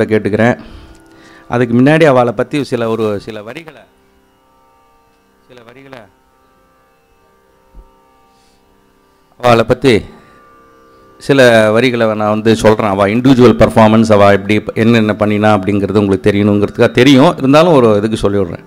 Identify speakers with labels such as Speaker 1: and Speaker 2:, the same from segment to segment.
Speaker 1: பணிவோடு கேட்டுக்கிறேன். அதுக்கு முன்னாடி அவளை பற்றி சில வரிகளை அவளை பற்றி சில வரிகளை நான் வந்து சொல்கிறேன். அவள் இண்டிவிஜுவல் பர்ஃபார்மன்ஸ் அவள் எப்படி என்னென்ன பண்ணினா அப்படிங்கிறது உங்களுக்கு தெரியணுங்கிறதுக்காக தெரியும், இருந்தாலும் ஒரு இதுக்கு சொல்லிவிட்றேன்.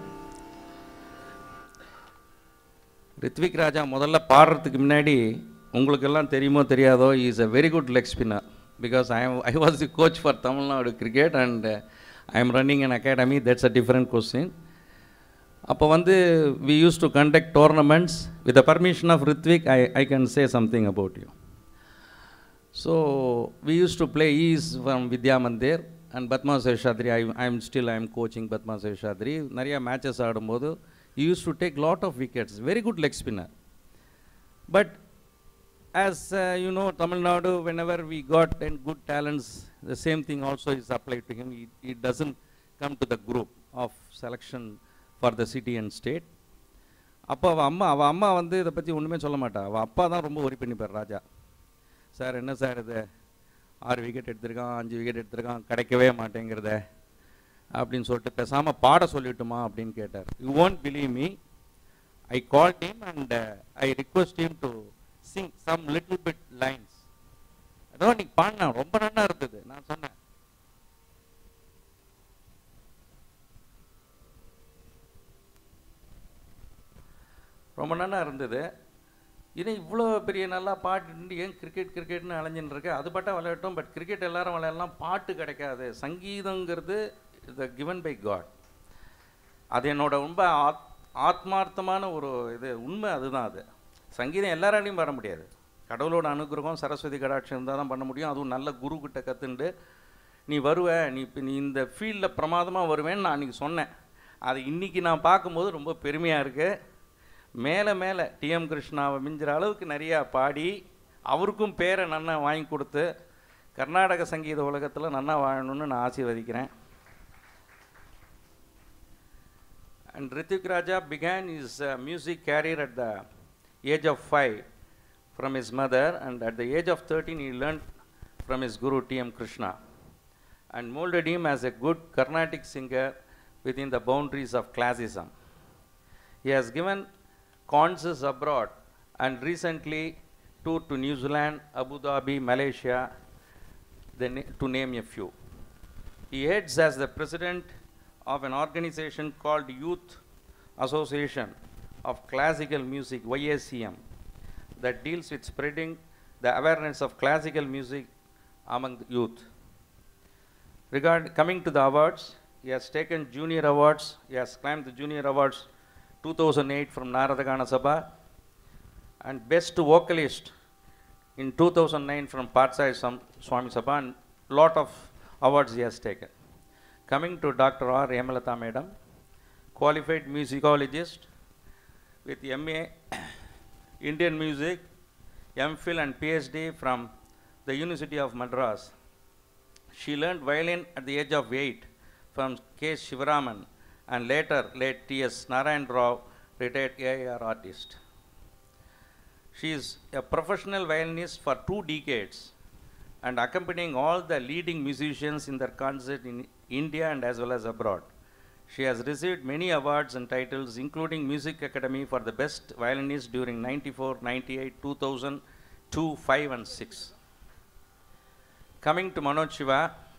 Speaker 1: ரித்விக் ராஜா முதல்ல பாடுறதுக்கு முன்னாடி உங்களுக்கெல்லாம் தெரியுமோ தெரியாதோ, is a very good leg spinner because I was the coach for Tamil Nadu cricket and I am running an academy. That's a different question. அப்போ வந்து we used to conduct tournaments. With the permission of Ritvik, I can say something about you. So we used to play. He is from Vidya Mandir and Padma Seshadri. I am coaching Padma Seshadri. நிறைய matches ஆடும்போது he used to take lot of wickets. Very good leg spinner. But as you know, Tamil Nadu, whenever we got good talents, the same thing also is applied to him. He doesn't come to the group of selection for the city and state. அப்போ அவள் அம்மா வந்து இதை பற்றி ஒன்றுமே சொல்ல மாட்டா. அவள் அப்பா தான் ரொம்ப ஒரி பண்ணிப்பார். ராஜா சார், என்ன சார் இது 6 விக்கெட் எடுத்திருக்கான், 5 விக்கெட் எடுத்திருக்கான், கிடைக்கவே மாட்டேங்கிறத அப்படின்னு சொல்லிட்டு பேசாமல் பாட சொல்லிட்டுமா அப்படின்னு கேட்டார். You won't believe me, I called him and I request him to sing some little bit lines. அதோ நீ பாடினா ரொம்ப நல்லா இருந்தது. நான் சொன்னேன், ரொம்ப நல்லா இருந்தது, இது இவ்வளோ பெரிய நல்லா பாட்டு ஏன் கிரிக்கெட்னு அலைஞ்சின்னு இருக்கு, அது பாட்டா விளையாட்டும், பட் கிரிக்கெட் எல்லாரும் விளையாடலாம், பாட்டு கிடைக்காது. சங்கீதங்கிறது இதை கிவன் பை காட். அது என்னோட ரொம்ப ஆத்மார்த்தமான ஒரு இது உண்மை. அதுதான், அது சங்கீதம் எல்லாராலையும் பாட முடியாது. கடவுளோட அனுகிரகம் சரஸ்வதி கடாட்சம் இருந்தால் தான் பண்ண முடியும். அதுவும் நல்ல குருக்கிட்ட கற்றுண்டு நீ வருவ, நீ இந்த ஃபீல்டில் பிரமாதமாக வருவேன்னு நான் அன்றைக்கி சொன்னேன். அது இன்றைக்கி நான் பார்க்கும்போது ரொம்ப பெருமையாக இருக்குது. மேலே டிஎம் கிருஷ்ணாவை மிஞ்சிற அளவுக்கு நிறையா பாடி அவருக்கும் பேரை நன்னா வாங்கி கொடுத்து கர்நாடக சங்கீத உலகத்தில் நன்னா வாழணும்னு நான் ஆசீர்வதிக்கிறேன். And Ritvik Raja began his music career at the age of 5 from his mother, and at the age of 13 he learned from his guru T.M. Krishna and molded him as a good Carnatic singer within the boundaries of classicism. He has given concerts abroad and recently toured to New Zealand, Abu Dhabi, Malaysia, to name a few. He heads as the president of an organization called Youth Association of Classical Music, YACM, that deals with spreading the awareness of classical music among the youth. Coming to the awards, he has taken junior awards. He has climbed the junior awards 2008 from Narada Gana Sabha and best vocalist in 2009 from Patsai Swami Sabha, and lot of awards he has taken. Coming to Dr. R. Hemalata Madam, qualified musicologist with MA Indian Music, MPhil and PhD from the University of Madras. She learned violin at the age of 8 from K. Shivaraman and later late T.S. Narayan Rao, retired AIR artist. She is a professional violinist for 2 decades and accompanying all the leading musicians in their concert in India and as well as abroad. She has received many awards and titles, including Music Academy for the best violinist during 94, 98, 2000, 2, 5 and 6. Coming to Manoj Shiva,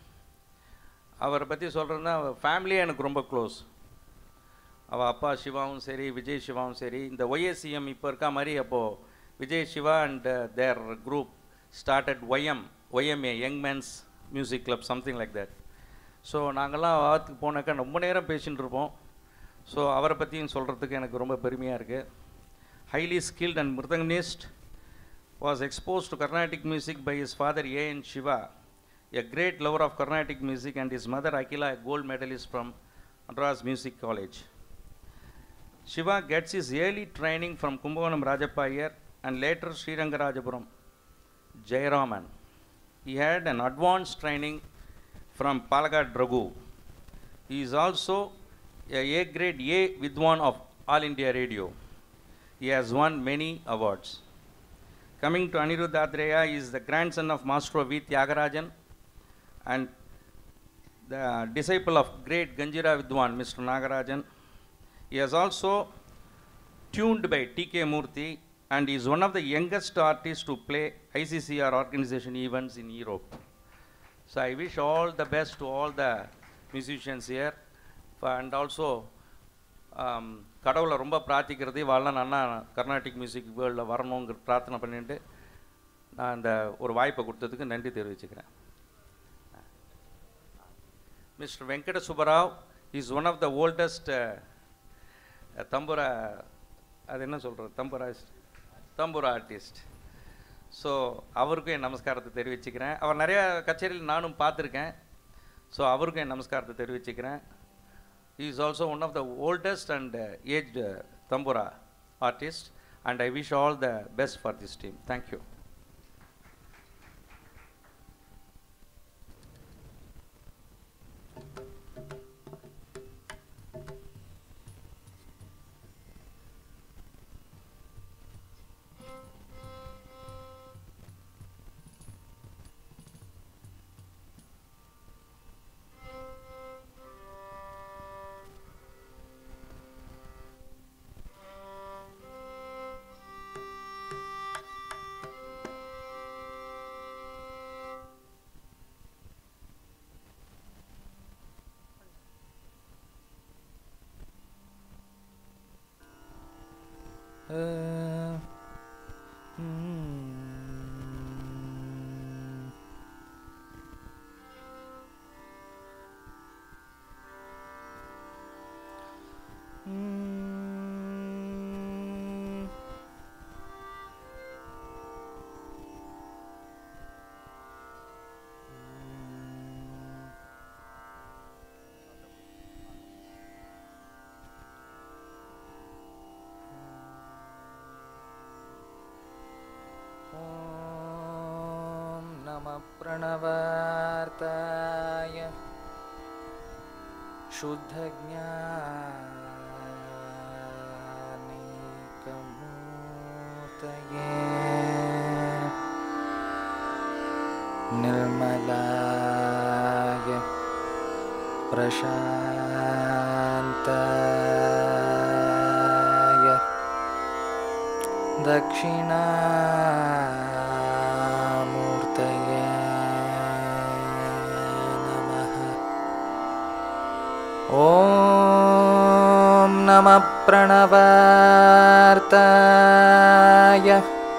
Speaker 1: அவரை பற்றி சொல்கிறேன்னா ஃபேமிலியே எனக்கு ரொம்ப close. அவள் அப்பா சிவாவும் சரி, விஜய் சிவாவும் சரி, இந்த ஒய்ஏசிஎம் இப்போ இருக்கா மாதிரி அப்போது Vijay Siva and their group started YMA young man's music club, something like that. So நாங்கள்லாம் வாரத்துக்கு போனாக்கா ரொம்ப நேரம் பேசிகிட்டு இருப்போம். ஸோ அவரை பற்றியும் சொல்கிறதுக்கு எனக்கு ரொம்ப பெருமையாக இருக்குது. Highly skilled and mridanganist, was exposed to Carnatic music by his father A.N. Shiva, a great lover of Carnatic music, and his mother Akila, a gold medalist from Madras Music College. Shiva gets his early training from Kumbakonam Rajappa Iyer and later Srirangarajapuram Jayaraman. He had an advanced training from Palakkad Raghu. He is also a A-grade A Vidwan of All India Radio. He has won many awards. Coming to Aniruddha Adreya, he is the grandson of Maestro V. Tyagarajan and the disciple of great Ganjira Vidwan, Mr. Nagarajan. He is also tuned by T.K. Murthy and is one of the youngest artists to play ICCR organization events in Europe. So I wish all the best to all the musicians here, and also கடவுளை ரொம்ப பிரார்த்திக்கிறது இவாளெலாம் நல்லா Carnatic music வேர்ல்டில் வரணுங்கிற பிரார்த்தனை பண்ணிட்டு நான் இந்த ஒரு வாய்ப்பை கொடுத்ததுக்கு நன்றி தெரிவிச்சுக்கிறேன். Mister Venkata Subbarao is one of the oldest tambura, அது என்ன சொல்கிறது, தம்புரா ஆர்டிஸ்ட். ஸோ அவருக்கும் என் நமஸ்காரத்தை தெரிவிச்சுக்கிறேன். அவர் நிறையா கச்சேரியில் நானும் பார்த்துருக்கேன். ஸோ அவருக்கும் என் நமஸ்காரத்தை தெரிவிச்சுக்கிறேன். He is also one of the oldest and aged Tambura artists, and I wish all the best for this team. Thank you.
Speaker 2: प्रणवार्ताय शुद्धज्ञानैकमूर्तये निर्मलाय प्रशान्ताय दक्षिणामूर्तये ॐ नमः प्रणवार्ताय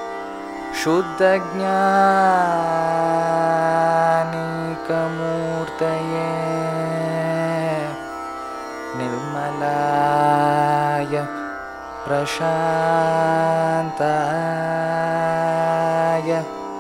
Speaker 2: शुद्धज्ञानैकमूर्तये निर्मलाय प्रशान्ताय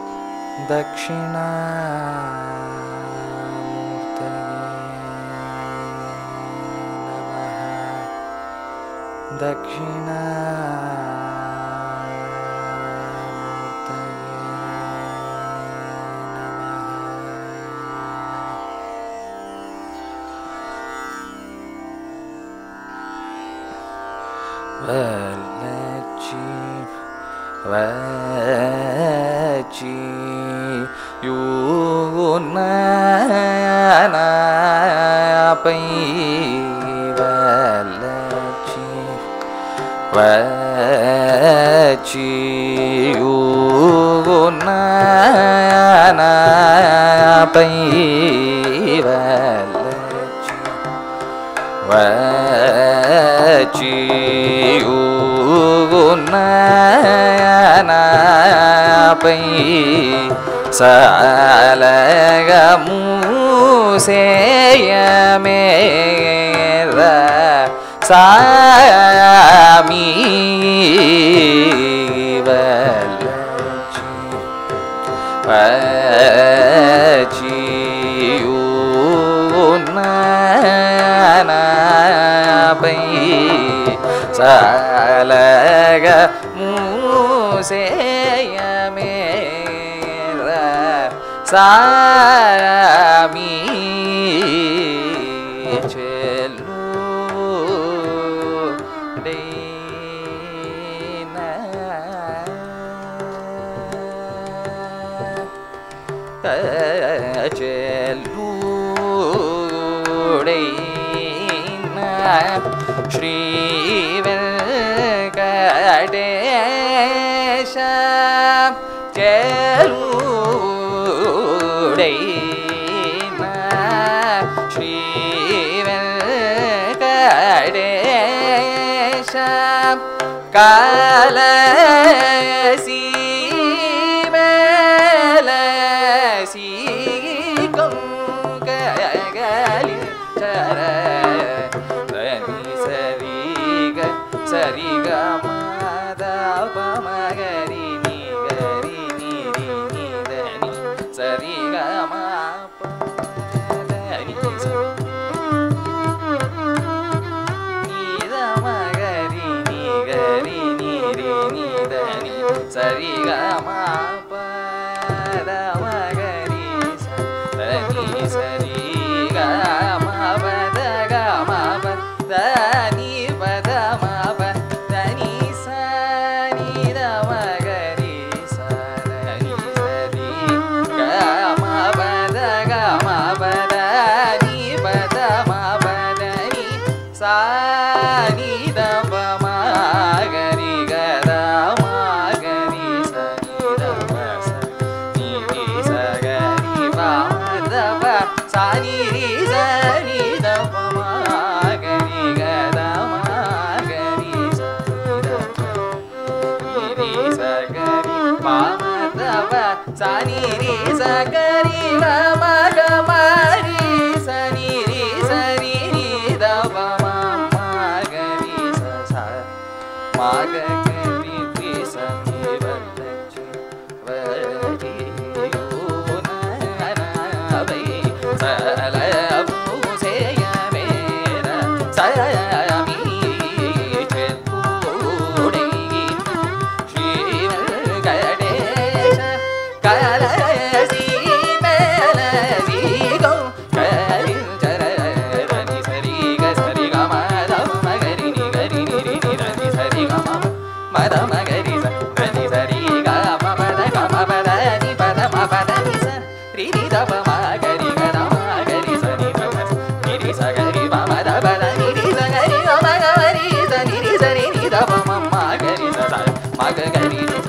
Speaker 2: सालगमूसेयमेरा सामी सालगमूसेयमेरा सामी चलू ஸ்ரீ வெங்கடேஷ சேருடை ஸ்ரீ வெங்கடேஷ காலசி மேலசி கொங்கலி சர சரிக மதபமகரி நிகரி நிரி நிதனி சரிக மபதனி நிதமகரி நிகரி நிரி நிதனி சரிக மபதமகரி சரி சரிக மபதக மபதனி Sani ri sagari ma ga ma ri sani ri sani ri da ba ma ma ga ri sa sa ma ga ga ri ri sa ni va la chi va ri yo na na vai sa la bu se ya me ra sa mi che pu dei shri Venkadesha Kalasi melasi go kalin charani sari ga ma da ma gari ni gari ni ri ni da ni sari ga ma da ma gari sa ni sari ga ma da ni pa da ma pa da ni sa ri ni da pa ma gari ga da ma gari sa ni pa da ni ri sa gari pa ma da pa da ni ri sa gari ga ma ga ri sa ni ri sa ri ni da pa ma ma gari sa sa ma ga gari sa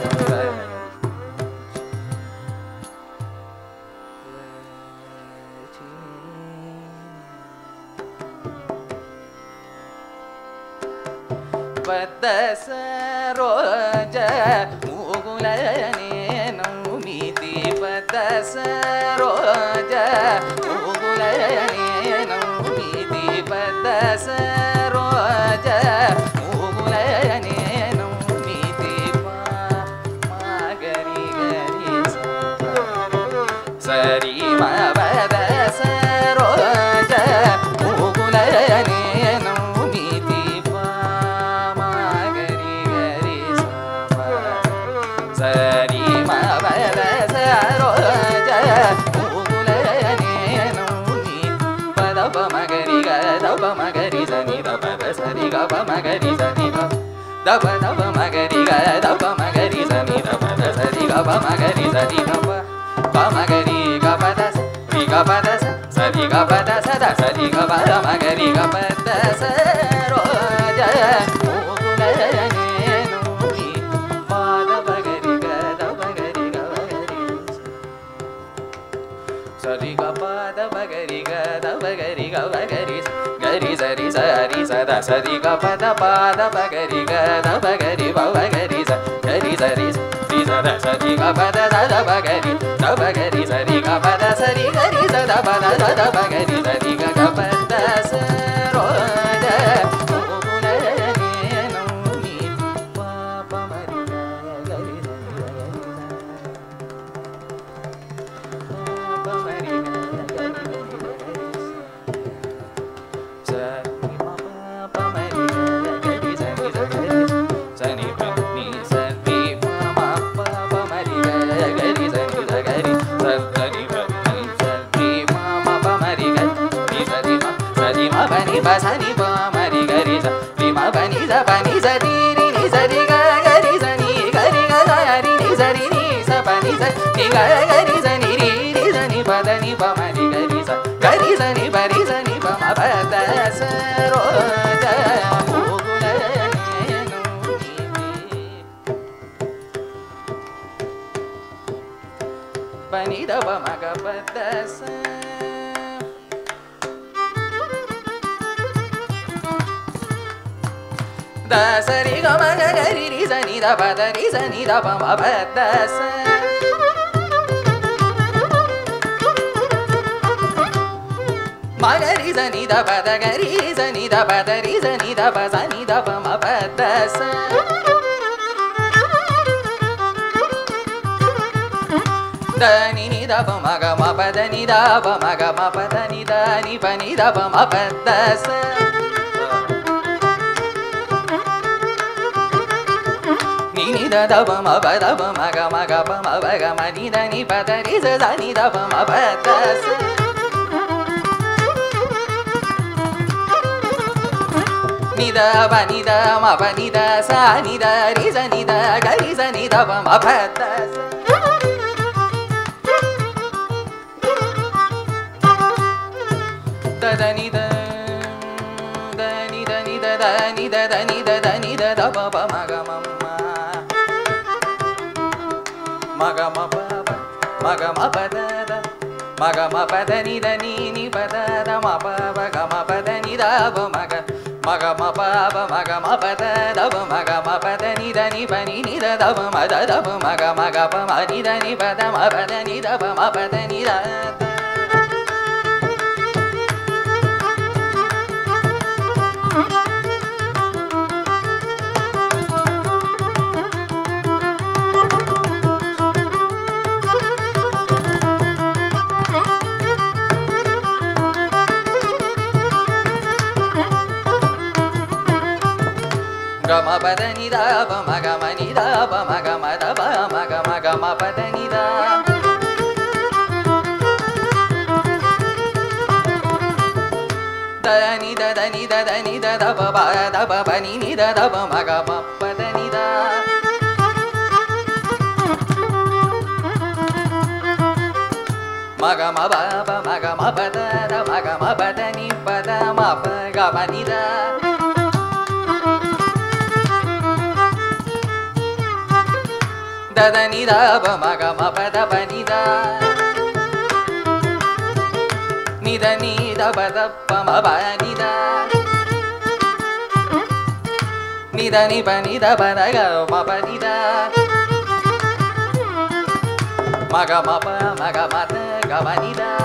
Speaker 2: Padasaroja mugulane naumiti Padasaroja mugulane naumiti Padasaroja mugulane naumiti magari gari sari ma Padasaroja mugulane naumiti Sari ma ba da sa ro ja mugulane nauni pa da pa ma gari ga da pa ma gari sa ni da pa da sa ri ga pa ma gari sa ni da da pa ma gari ga da pa ma gari sa ni da pa da sa ri ga pa ma gari sa ni da pa ma gari ga pa da sa ri ga pa da sa ri ga pa da sa da sa ri ga pa da ma gari ga pa da sa ro ja mugulane Sari ga pa da ba gari ga da ba gari ga ba gari gari sari sari sa da sari ga pa da ba gari ga da ba gari ba gari sa gari sari ri sa da sari ga pa da ba gari sari ga pa da sari gari sa da ba gari sari ga pa da sa ro da mugulane nauni pa pa ma ri ga gari Sani pa mari gari sa ri ma pa ni sa ri ni sa ri ga gari sa ni gari ga sa ri ni sa pa ni sa ni ga gari sa ni ri sa ni pa da ni pa mari gari sa ni pa பத சரோஜ முகுல பனித பமக பத த சரி கம கரி ரி சனி த பத ரி சனி த பம பத ச மகரி சனி த பத கரி சனி த பத ரி சனி த ப சனி த பம பத ச த நி நி த ப மக ம பத நி த ப மக ம பத நி த நி ப நி த ப ம பத ச ni ni da da ba ma ba da ba ma ga pa ma ba ga ma ni da ni pa da ri sa da ni da ba ma ba da sa ni da ba ni da ma ba ni da sa ni da ri sa ni da ga ri sa ni da ba ma ba da sa da da ni da da ni da ni da da ni da da ni da da ni da da ba ba ma ga ma maga ma pa pa maga ma pa da da maga ma pa da ni da ni ni pa da da ma pa pa ga ma pa da ni da ba maga maga ma pa pa maga ma pa da da ba maga ma pa da ni da ni pa ni ni da da ba ma da da ba maga pa ma ni da ni pa da ma pa da ni da ba ma pa da ni da gama pada ni da ba ma ga ma ni da ba ma ga ma da ba ma ga ma pada ni da da ni da da ni da da ni da da ba ni ni da da ba ma ga ma pada ni da ma ga ma ba ma ga ma pada da ma ga ma pada ni pada ma pa ga ma ni da da da ni da ba ma ga ma pa da ba ni da ni da ba da pa ma ba ni da ni da ni ba ba da ga ma pa ni da ma ga ma pa ma ga ma da ga ma ni da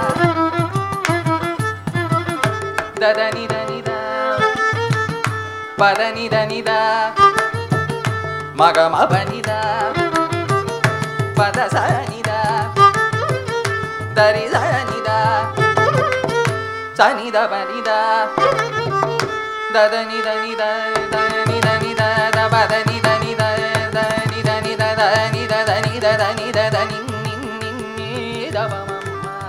Speaker 2: da ni da pa da ni da ma ga ma pa ni da pada sa ni da da ri sa ni da sa ni da pa ni da da da ni da ni da da ni da ni da da pa da ni da ni da da ni da ni da da ni da da ni da da ni da da ni ni da pa ma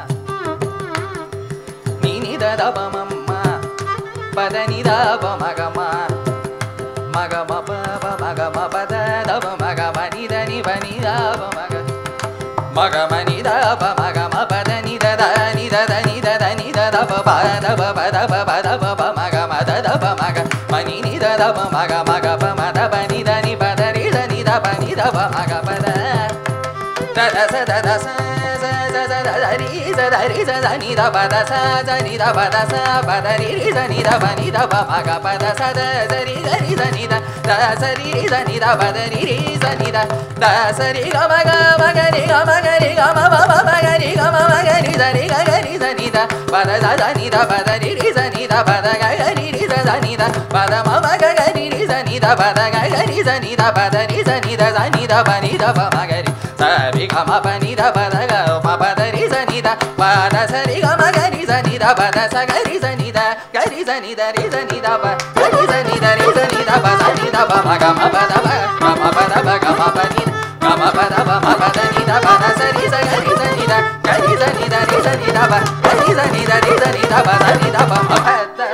Speaker 2: ni da da pa ma pa da ni da pa ma ga ma pa ma ga ma pa da da pa ma ga ma ni da ni pa ni da pa ma ga ma ga ma ni da pa ma ga ma pa da ni da da ni da da ni da da ni da da pa pa da pa pa da pa pa da pa pa ma ga ma da da pa ma ga ma ni ni da da pa ma ga pa ma da pa ni da ni pa da ri da ni da pa ni da pa ma ga pa da da da sa da ri sa da ni da pa da sa da ni da pa da sa pa da ri sa ni da pa ni da pa ma ga pa da sa da ri sa ni da sa ri sa ni da pa da ri sa ni da sa ri ga ma ga ri ga ma pa pa ma ga ri ga ma ga ri sa ni da pa da sa ni da pa da ri sa ni da pa da ga ri sa ni da pa da ma ga ri sa ni da pa da ga ri sa ni da pa da ri sa ni da pa ni da pa ma ga ri sa ri ga ma pa ni da pa da ga ma pa da ri sa ni da pa da sa ri ga ma ga ri sa ni da pa da sa ga ri sa ni da ri sa ni da pa ga ri sa ni da pa sa ni da pa ma ga ma pa da pa ga ma pa da pa ga ma pa ni ga ma pa da pa ma pa da ni da pa da sa ri sa ga ri sa ni da ga ri sa ni da pa ga ri sa ni da pa sa ni da pa ma pa da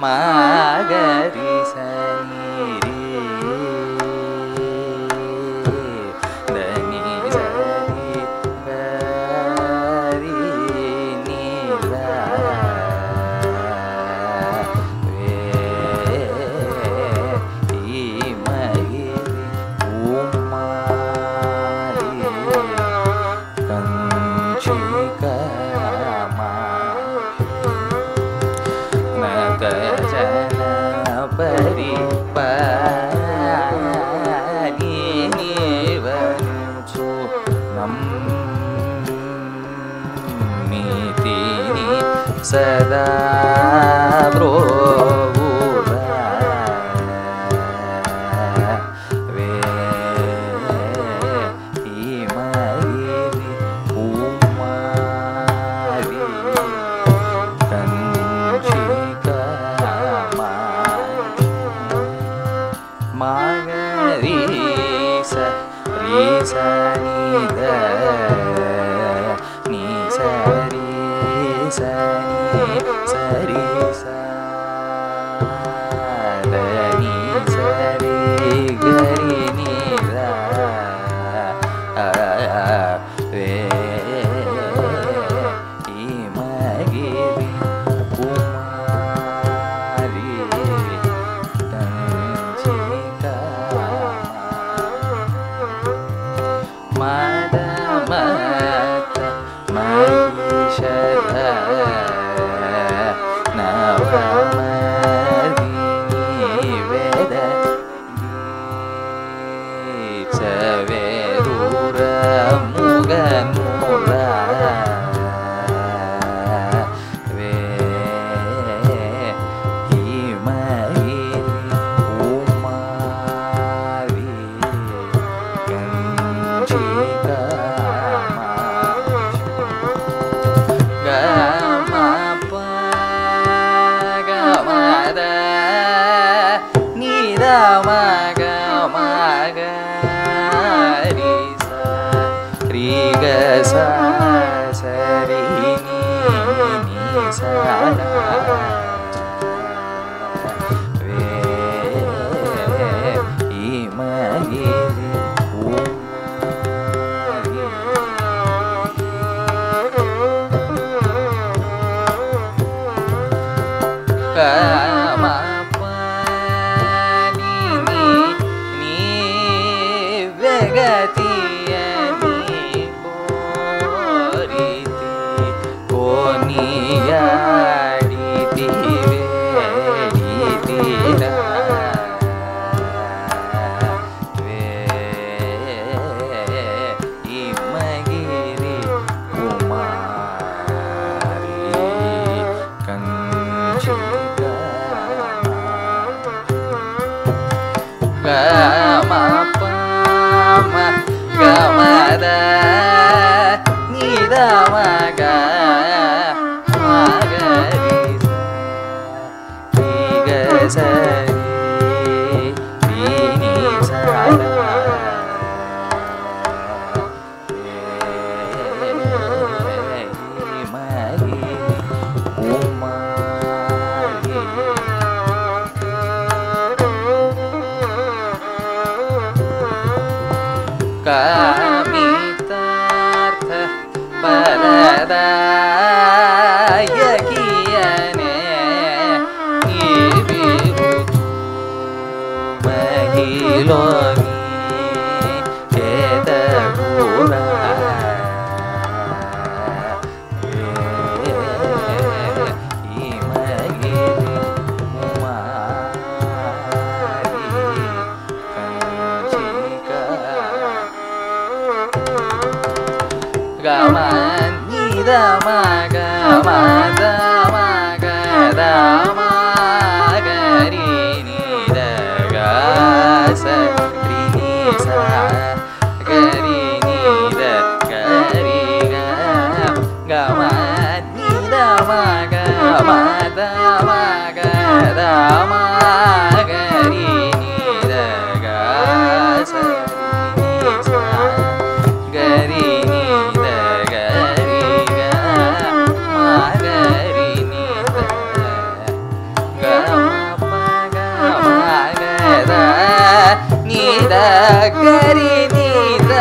Speaker 2: மகரி சனி தனி சரி கரி நீல சதா கரி நீத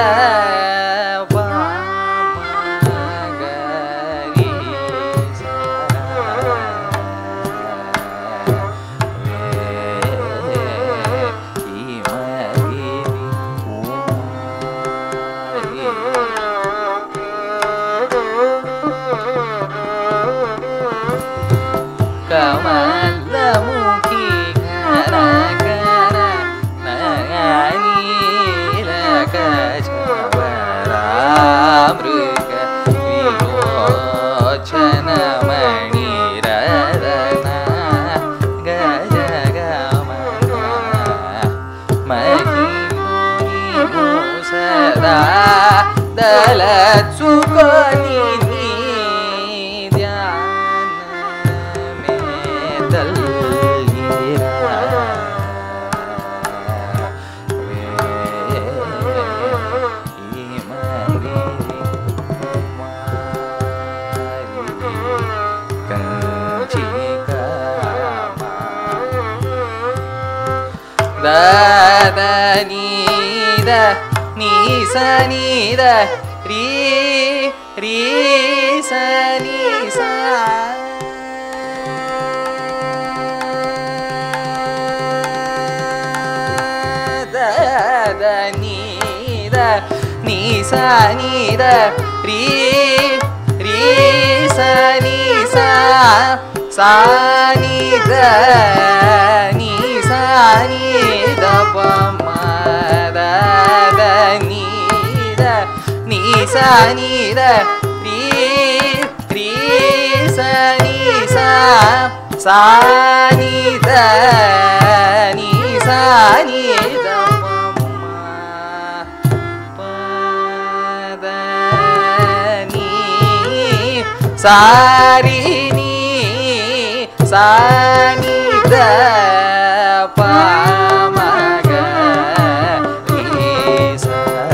Speaker 2: கமலமுகி கர கர நயனீல கஜவராமிருக விலோச்சன மணிரதன கஜகமன மகிமுனி சதா தலசுகனி த நீத நீச நீத ரீ ரீ ச நீச த நீத நீச நீத ரீ ரீ ச நீச சா நீத நீச நீத பமத நீத நீச நீத ரீ ரீ ச நீச சா நீத நீச நீத பமத நீ சாரி நீ சா நீத பமக ஈஸ்வர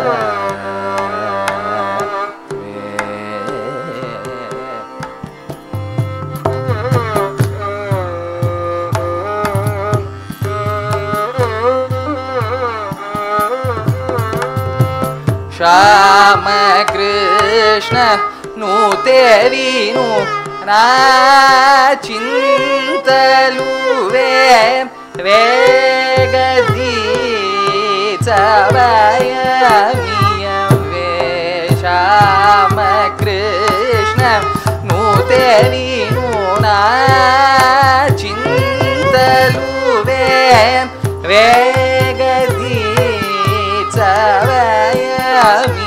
Speaker 2: ಶ್ಯಾಮ ಕೃಷ್ಣ ನೂತೇವಿನು ಚಿಂತಲುವೆ ವೇಗದಿ ಚವಯಮಿಯವೆ ಶ್ಯಾಮ ಕೃಷ್ಣ ನೂತೇವಿನು ಚಿಂತಲುವೆ ವೇಗದಿ ಚವಯಮಿಯವೆ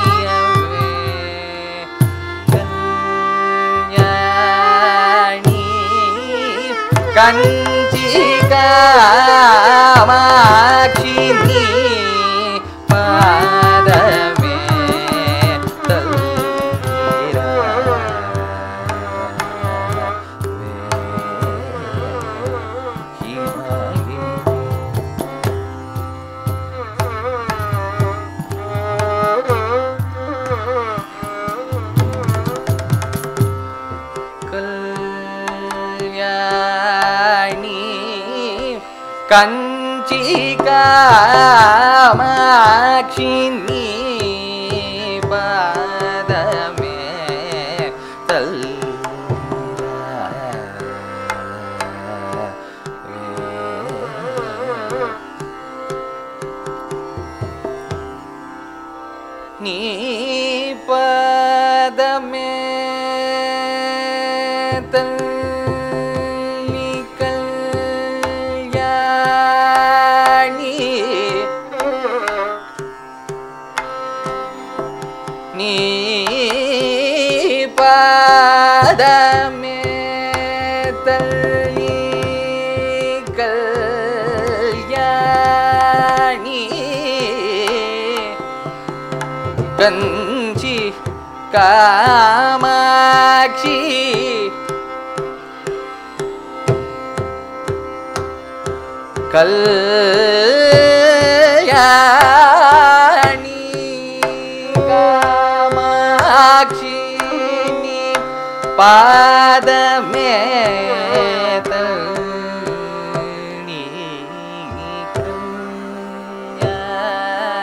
Speaker 2: கஞ்சி காமாட்சினி பாதமே தல்லிரா கஞ்சி காமாட்சினி பாதமே நீ பாதமே பாதமே தள்ளி கல்யாணி கஞ்சி காமாட்சி கல்யாணி காமாட்சி பாதமே தள்ளி கல்யாணி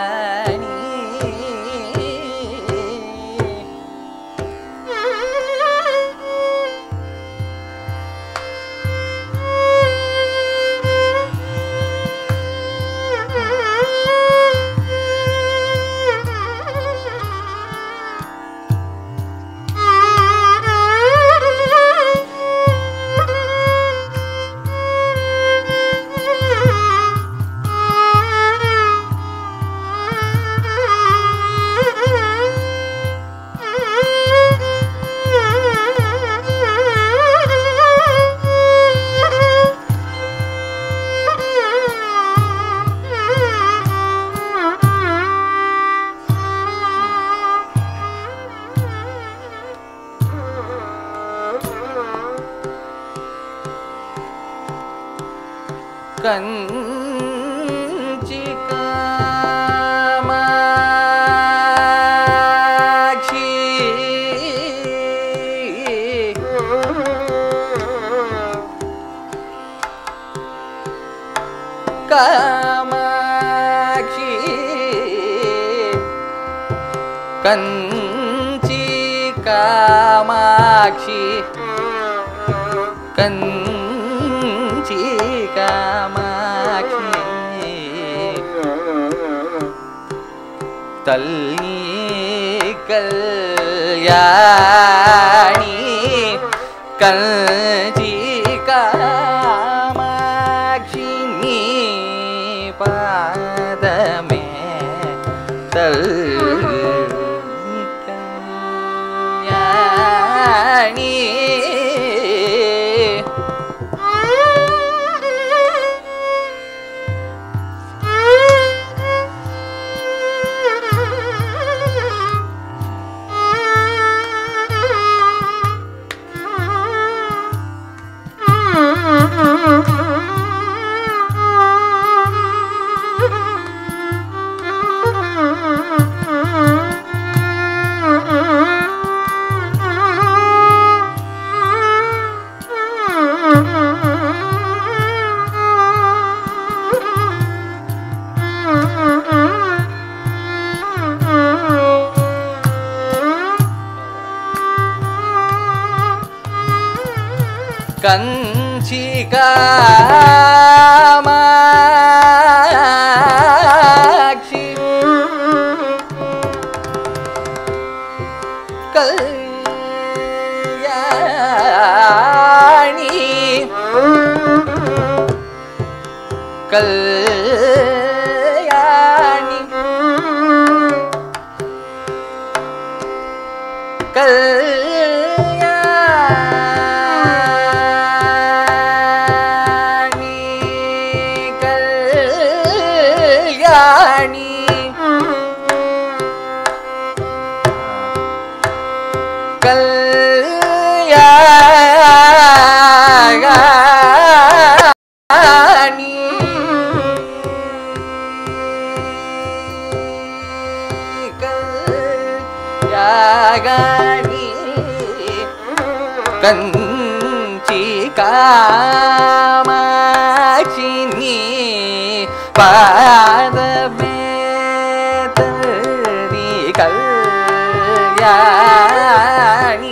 Speaker 2: கஞ்சி காமாட்சி காமாட்சி கஞ்சி காமாட்சி கஞ்சி காமாட்சி தல்லி கல்யாணி கஞ்சி காமாட்சி நீ பாதமே தல்லி கல்யாணி கஞ்சி காமாட்சி கல்யாணி கல்யாணி கஞ்சி காமாட்சி நீ பாதமே தரி கல்யாணி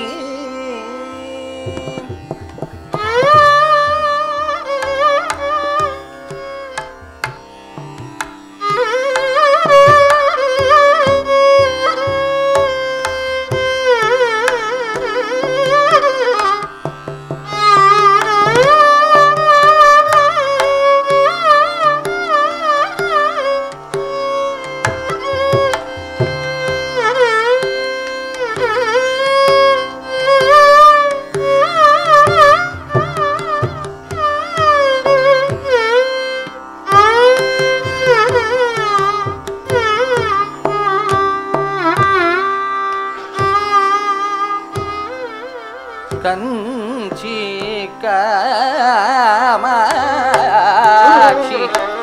Speaker 2: கஞ்சி காமாட்சி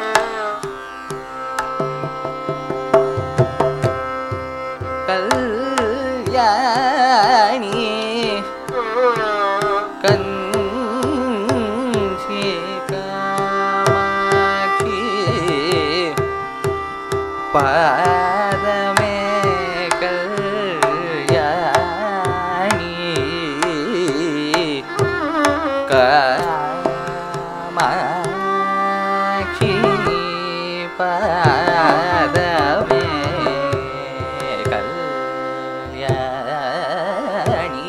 Speaker 2: கல்யாணி கஞ்சி காமாட்சி பாதமே காமாட்சி பாதமே கல்யாணி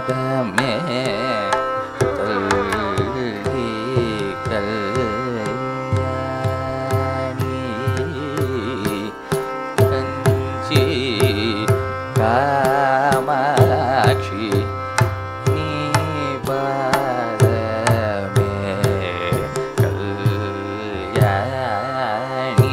Speaker 2: பாதமே தள்ளி கல்யாணி கஞ்சி காமாட்சி நீ பாதமே Kalyani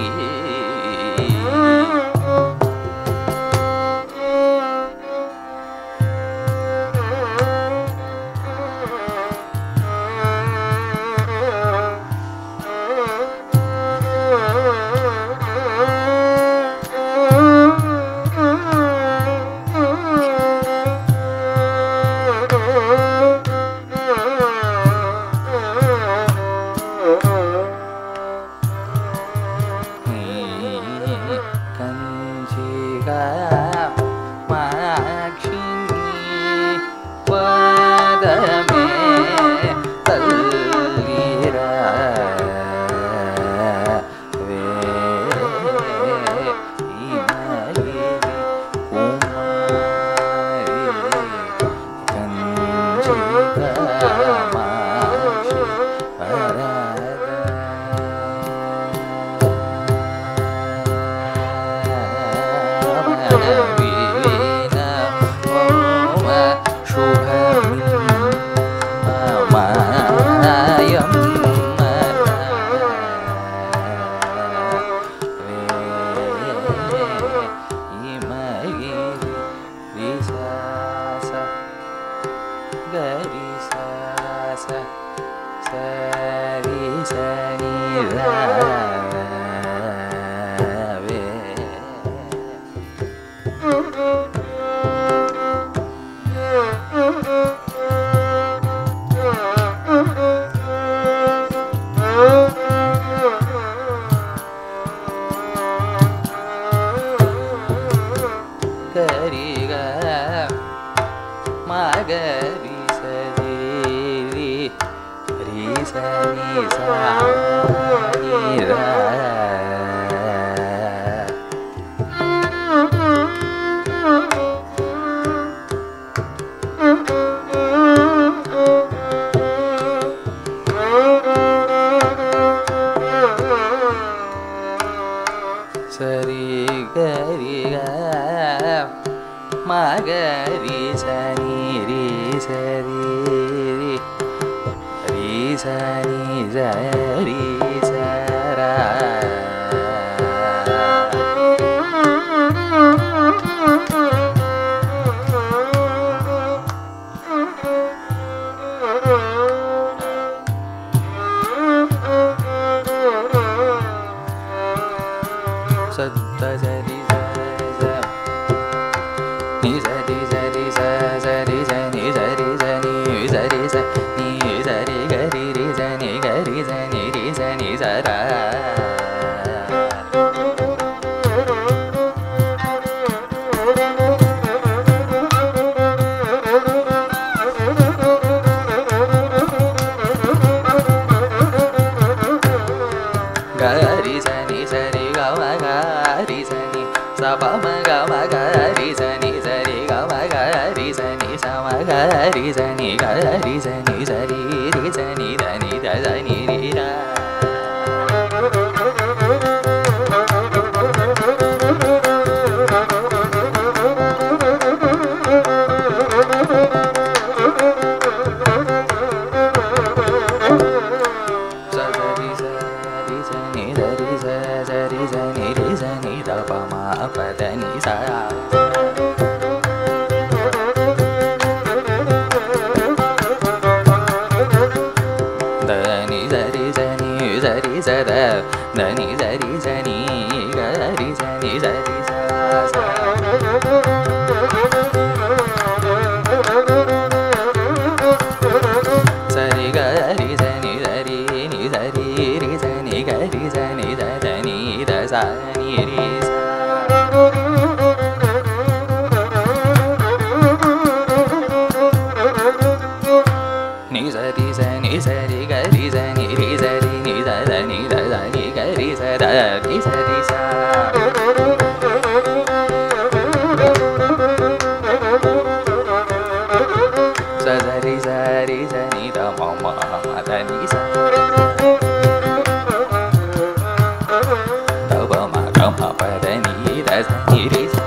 Speaker 2: ma ga ma pa da ni da sa ni ri sa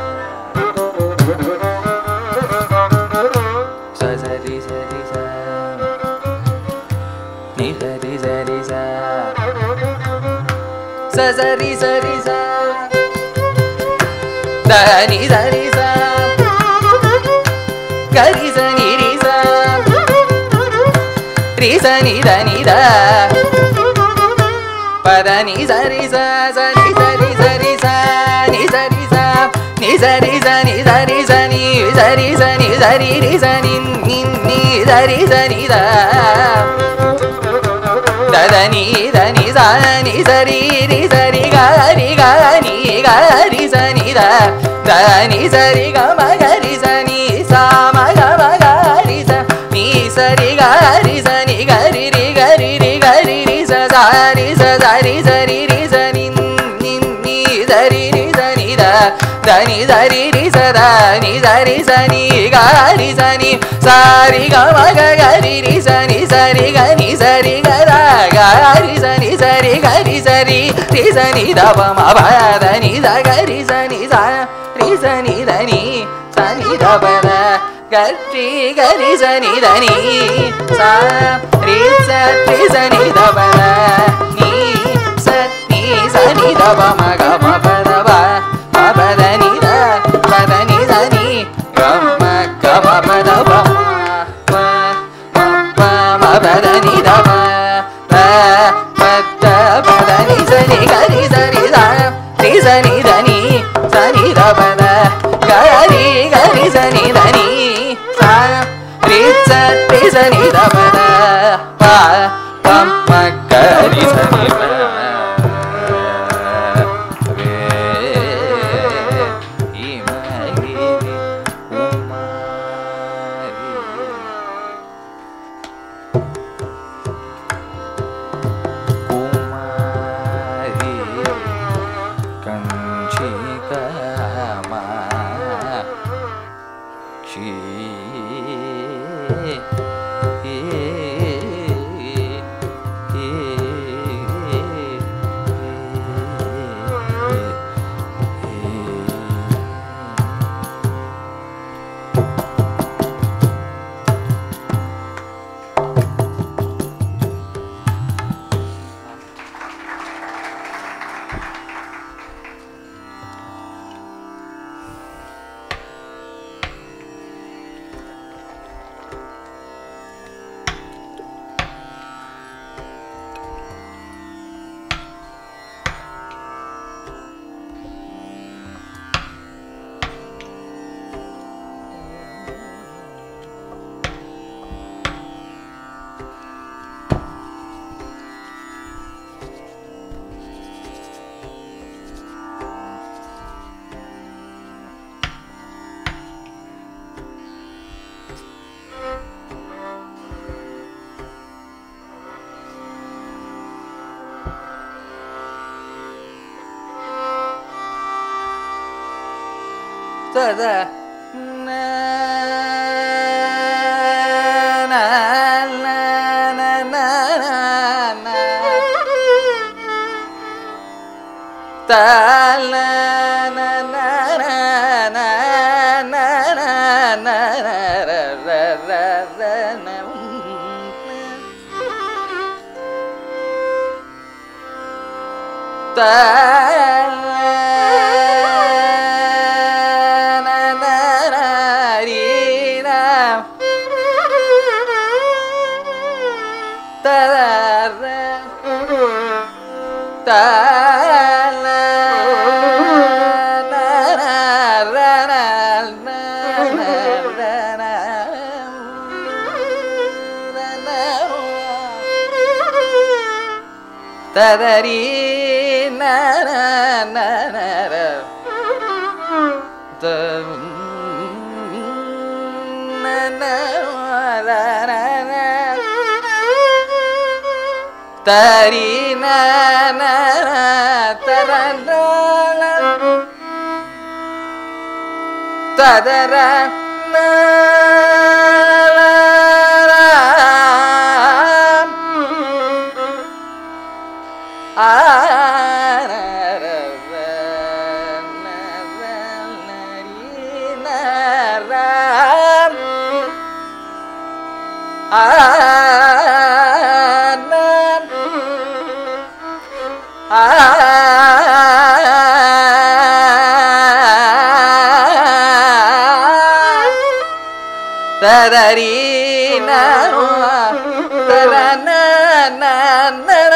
Speaker 2: sa sa ri sa ni sa ri sa sa sa ri sa da ni sa ri sa ga ri sa ni ri sa ri sa ni da pa da ni sa ri sa ni sa ri sa ni sa ri sa ni sa ri sa ni sa ri sa ni sa ri sa ni sa ri ri sa ni sa ri sa ni da da ni sa ni sa ri ri sa ri ga ni ga ri sa ni da ni sa ri ga ma ga ri sa ni sa ma ga ri sa ni sa ri ga ri sa ni ga ri ri ga ri ri ga ri ri sa ri sa ri ri sa ni sa ri sa ni da ni sa ri sa ni sa ri sa ni ga ri sa ni sa ri ga ma ga ri ri sa ni sa ri ga da ga ri sa ni sa ri sa ni da pa ma pa da ni sa ga ri sa ni sa ri sa ni da ni sa ni da pa da ga ri sa ni da ni sa ri sa ni da pa da ni sa ni da pa ma ga ma pa da pa da ni da ni sa ni ga ma pa da pa ma pa da ni da pa da ni sa ni ga ri sa ni sa ri sa ni da ni sa ni da pa da ga ri sa ni da ni sa ri sa ni da pa da pa ma ga ri sa ni pa da da na na na na na na ta na na na na na na na ra ra ra ra na ta tadari na na na na ra ta na na ra ra ra tari na na na tara na tadara na ra ra ra ததரி நோ தரன நர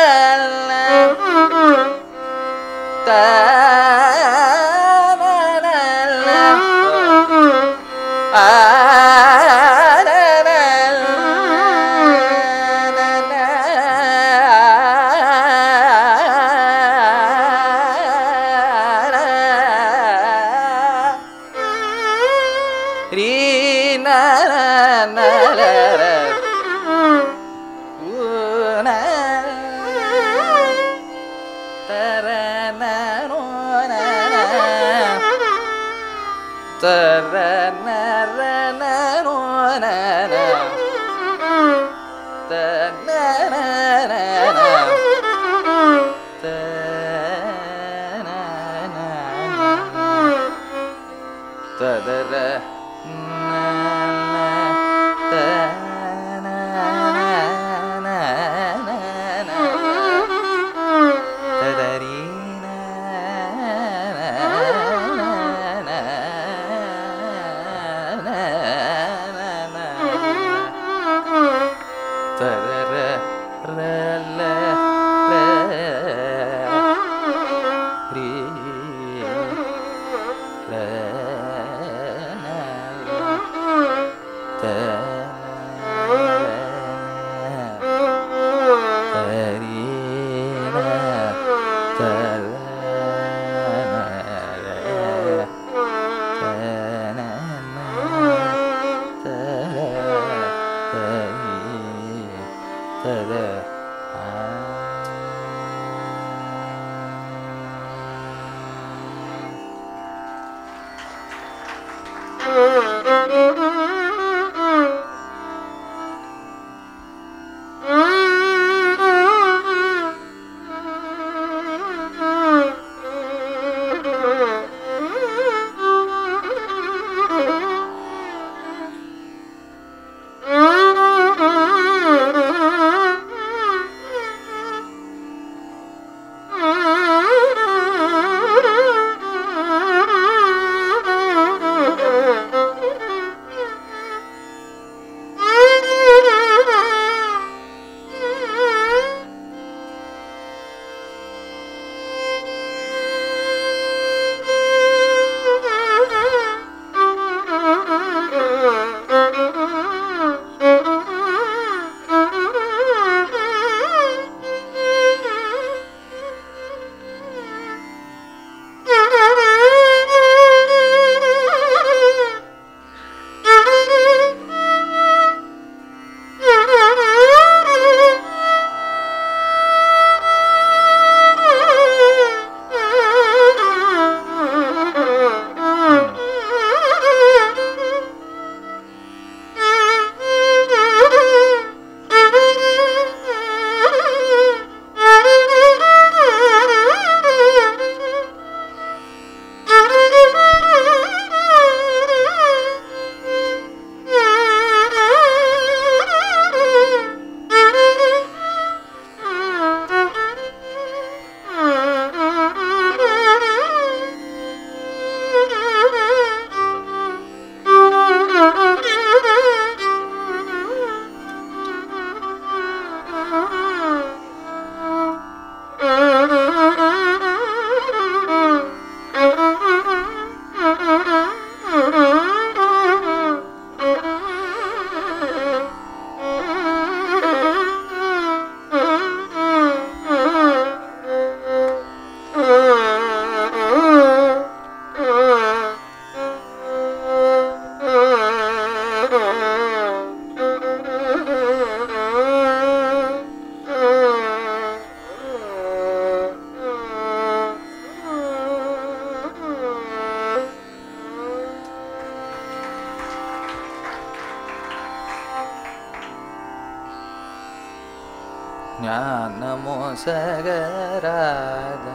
Speaker 2: ஞானமோசகராத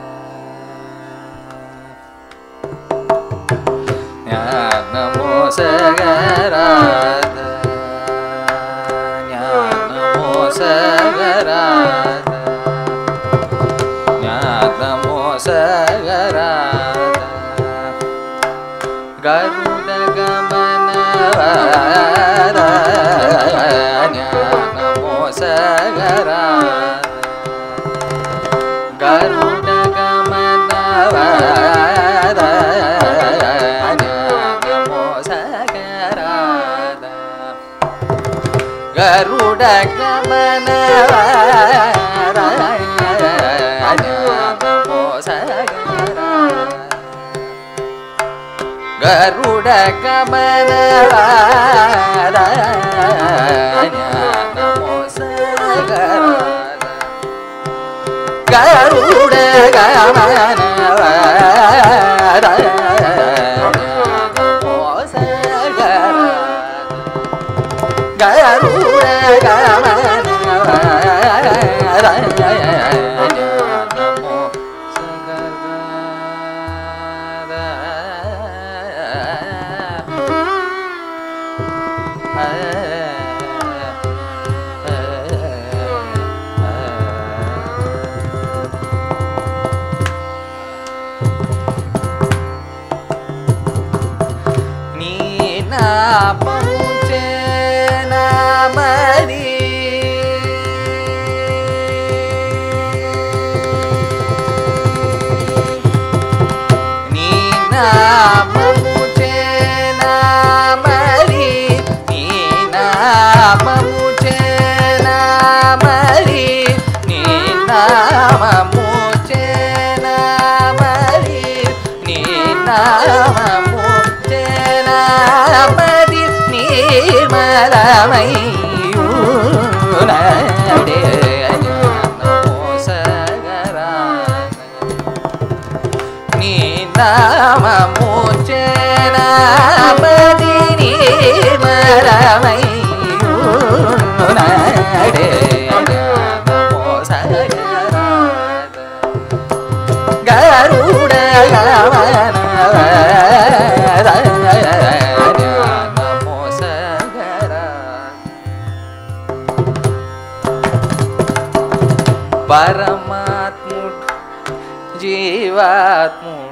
Speaker 2: ஞானமோசகராத ஞானமோசகராத ஞானமோசகராத கருடகமனவர గమన గరుడ గమన గరుడ గమన గరుడ గమన పరమాత్ముడు జీవాత్ముడు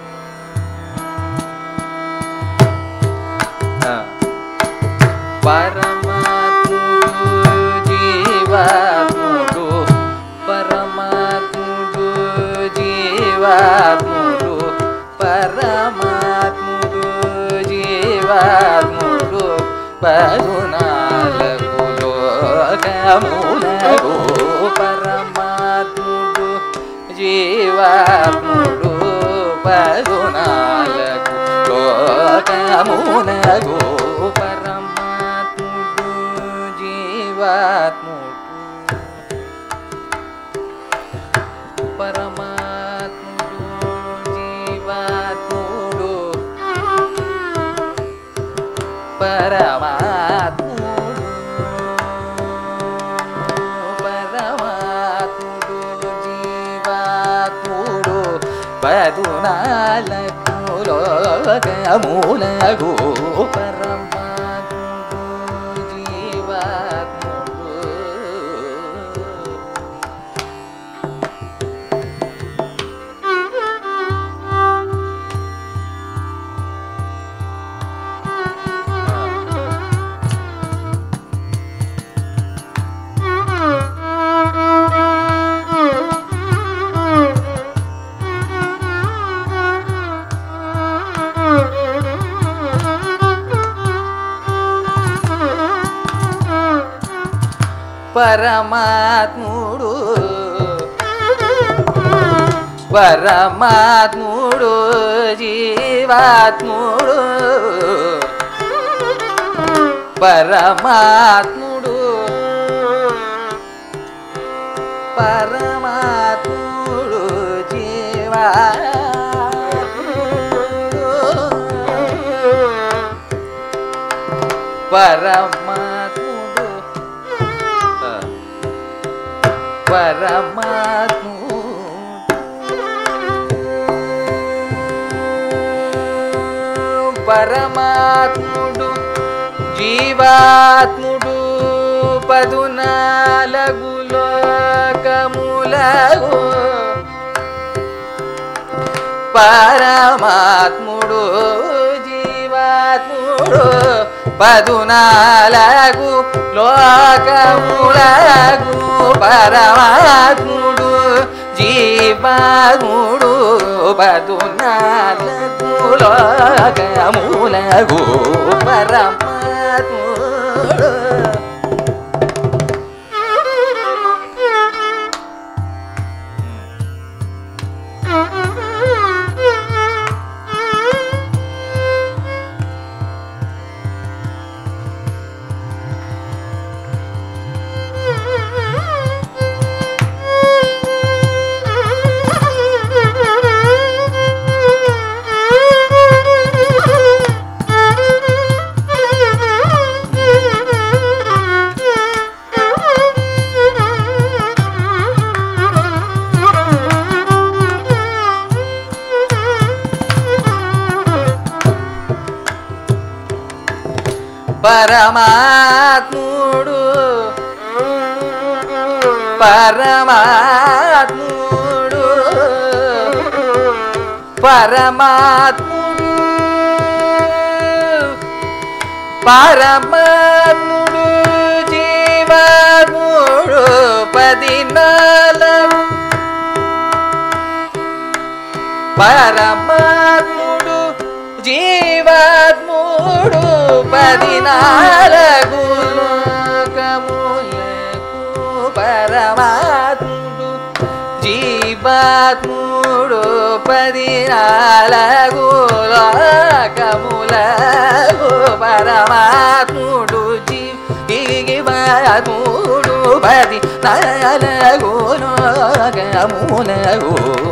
Speaker 2: పరమాత్ముడు జీవాత్ముడు పరమాత్ముడు జీవాత్ముడు పరమాత్ముడు జీవాత్ముడు పరునాలకు లోకమునకు పరమాత్ముడు జీవాత్ముడు పరునాలకు లోకమునకు పరమాత్ముడు జీవాత్ముడు పరమాత్ముడు జీవాత్ముడు పరమాత్ముడు పరమాత్ముడు జీవాత్ముడు పదునాలకు లోకమునకు పరమాత్ముడు జీవాత్ముడు పరమాత్ముడు పరమాత్ముడు జీవాత్ముడు పరమాత్ముడు పరమాత్ముడు జీవాత్ముడు పరమాత్ముడు పరమాత్ముడు పరమాత్ముడు జీవాత్ముడు పదునాలుగు లోకములకు పరమాత్ముడు జీవాత్ముడు పదునాలుగు లోకములకు పరమాత్ముడు జీవాత్ముడు పదునాలుగు లోకములకు పరమాత్ముడు పరమాత్ముడు పరమాత్ముడు పరమాత్ముడు పరమాత్ముడు జీవాత్ముడు 14 పరమాత్ముడు జీవాత్ముడు 14 లోకములకు పరమాత్ముడు జీవాత్ముడు 14 లోకములకు పరమాత్ముడు జీవాత్ముడు 14 లోకములకు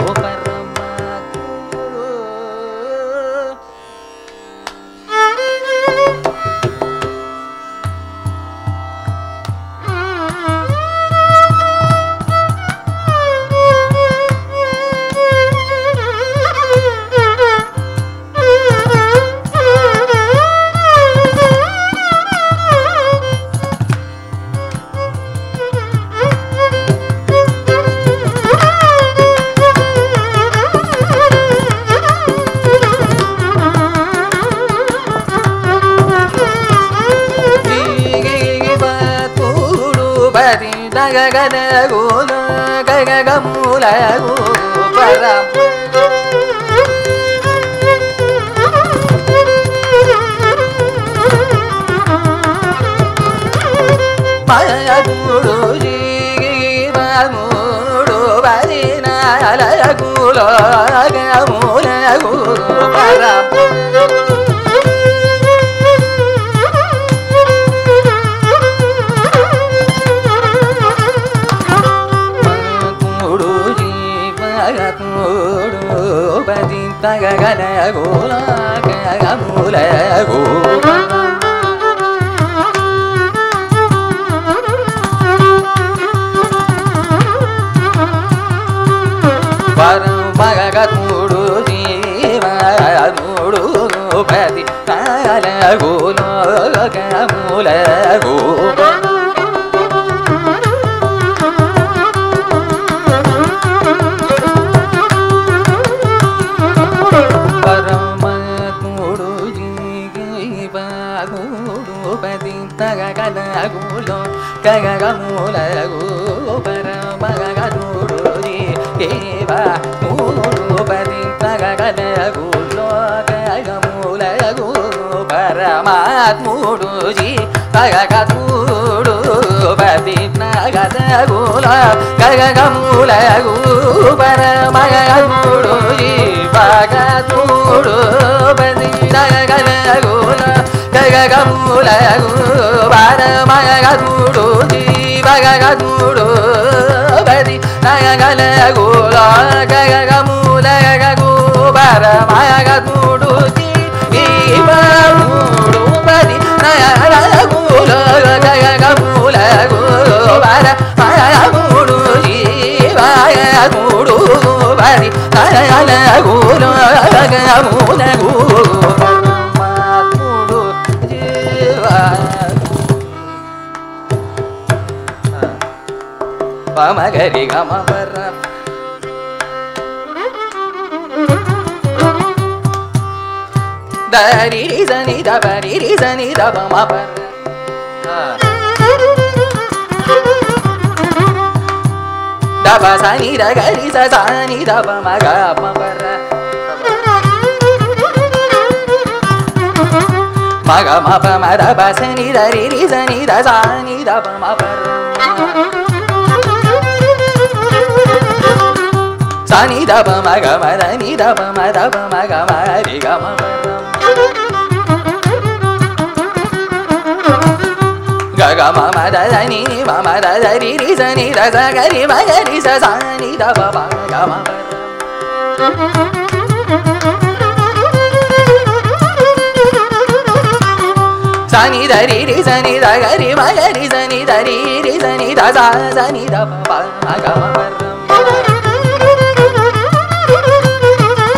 Speaker 2: గగనగుల గగములగు పరం మయగుడు జీవముడు వరినాలగుల గగములగు పరం గగనగుల గగములగు పరమగతుడు జీవముడు 14 లోకములగు గగములగు పరమగతుడు జీవముడు 14 లోకములగు పరమాత్ముడు జీవగతుడు 14 గగములగు పరమగతుడు జీవగతుడు 14 గగములగు పరమగతుడు జీవగతుడు 14 గగములగు పరమగతుడు జీవముడు 14 గగములగు పరమగతుడు జీవగతుడు 14 గగములగు పమగరి గమ పర దరి సని దరి సని దమ పర దబ సని దరి సని దమ మగ పర మగ మప మద బసని దరి సని దని దమ పర సని దప మగ మద ని దప మద మగ మరి గమ గగ మమ దని మమ దరి రి సని దస గరి మగరి సని దప గమ సని దరి రి సని దగరి మగరి సని దరి రి సని దస సని దప గమ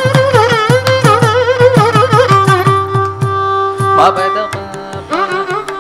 Speaker 2: మపద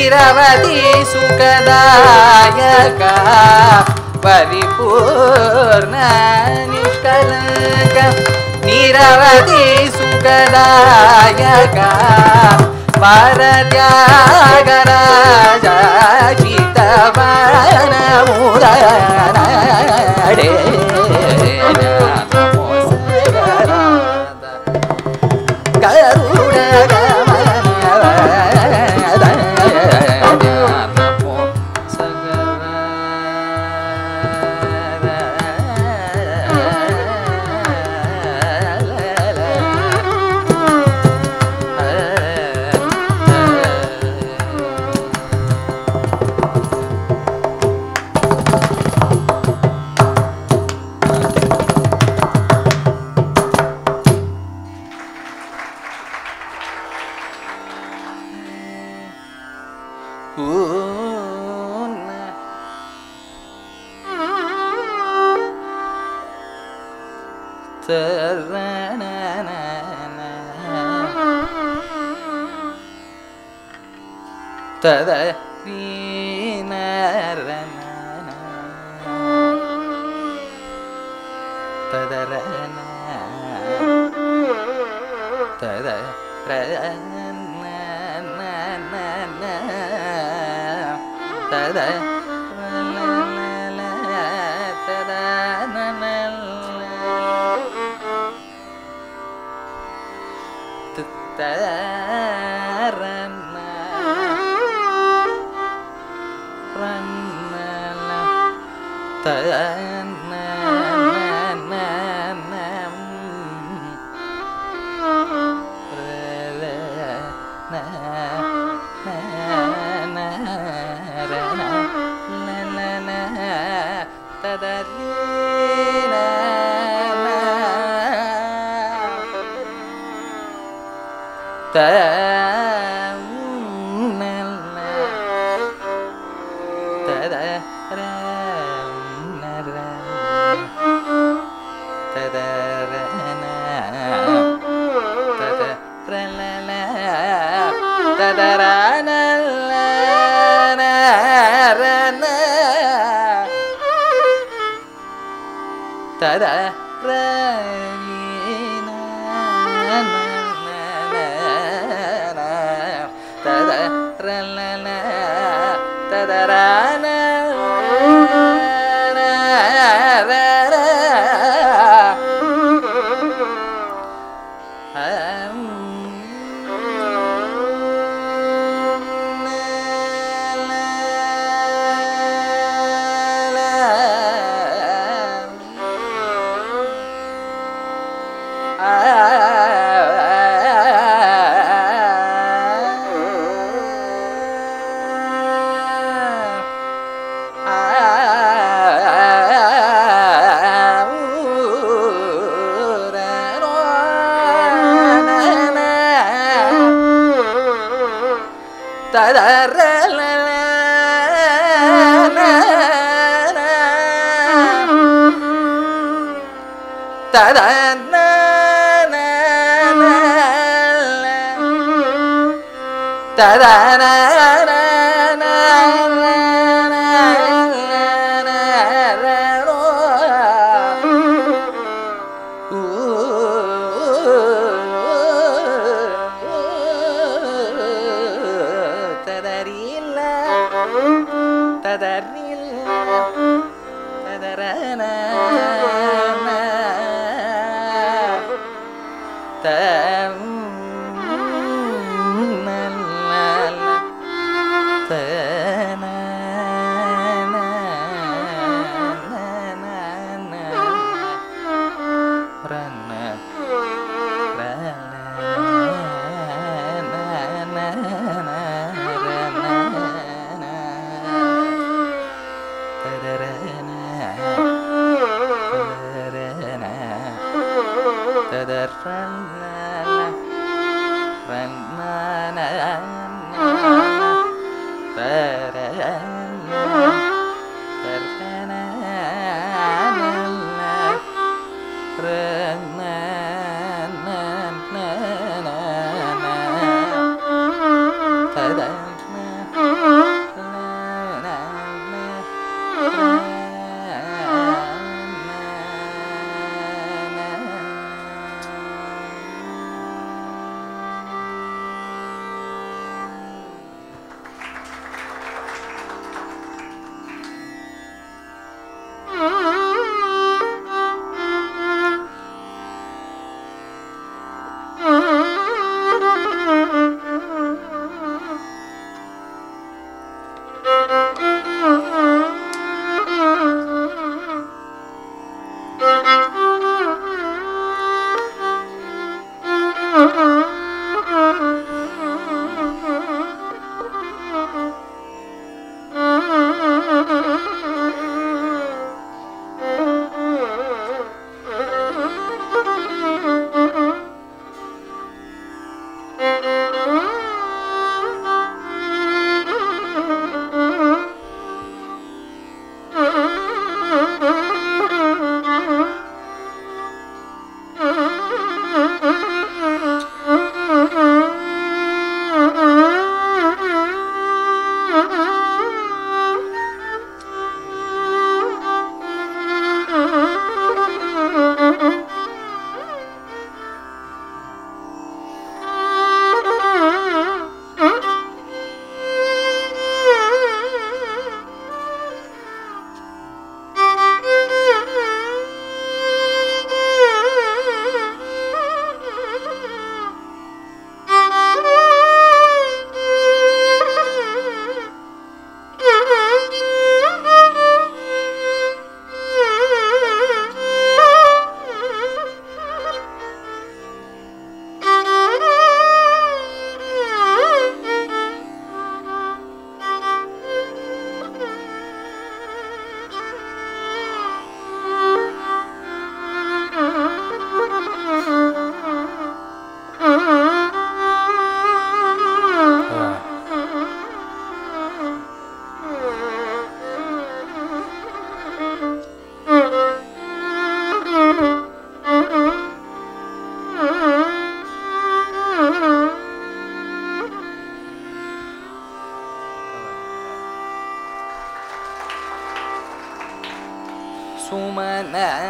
Speaker 2: निरवधि सुखदायक परिपूर्ण निष्कलंक निरवधि सुखदायक परत्यागराज चितवन मुरारे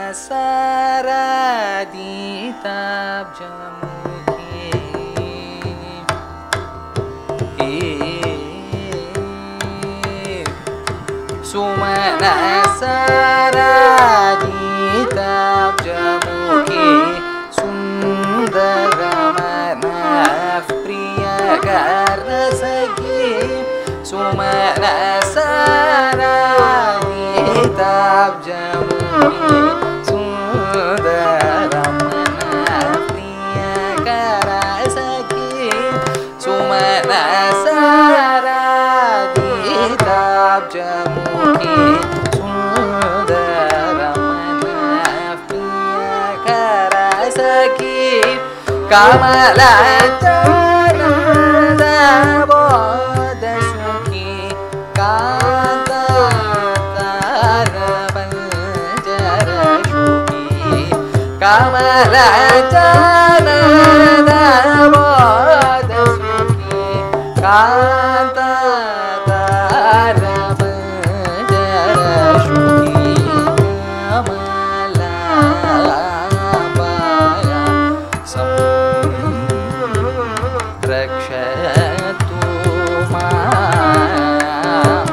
Speaker 2: सुमनसराजिताब्जमुखे सुन्दरमनःप्रियकरसखे सुमनसराजिताब्जमुखे सुन्दरमनःप्रियकरसखे सुमनसराजिताब्जमुखे कमलचरणबोधसुखी कान्तारपञ्जरसुखी कमलचरणबोधसुखी कान्तारपञ्जरसुखी रक्षतु मां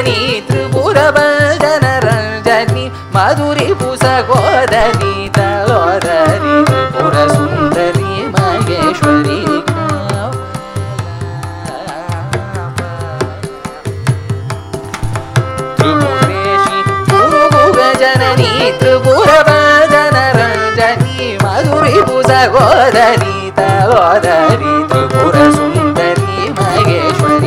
Speaker 2: जननी त्रिपुरभजन रञ्जनी मधुरी पुसगोदरी तलोदरी त्रिपुर सुन्दरी महेश्वरी त्रिपुरेशी गुरुगुगजननी त्रिपुरभजन रञ्जनी मधुरी पुसगोदरी तलोदरी त्रिपुर सुन्दरी महेश्वरी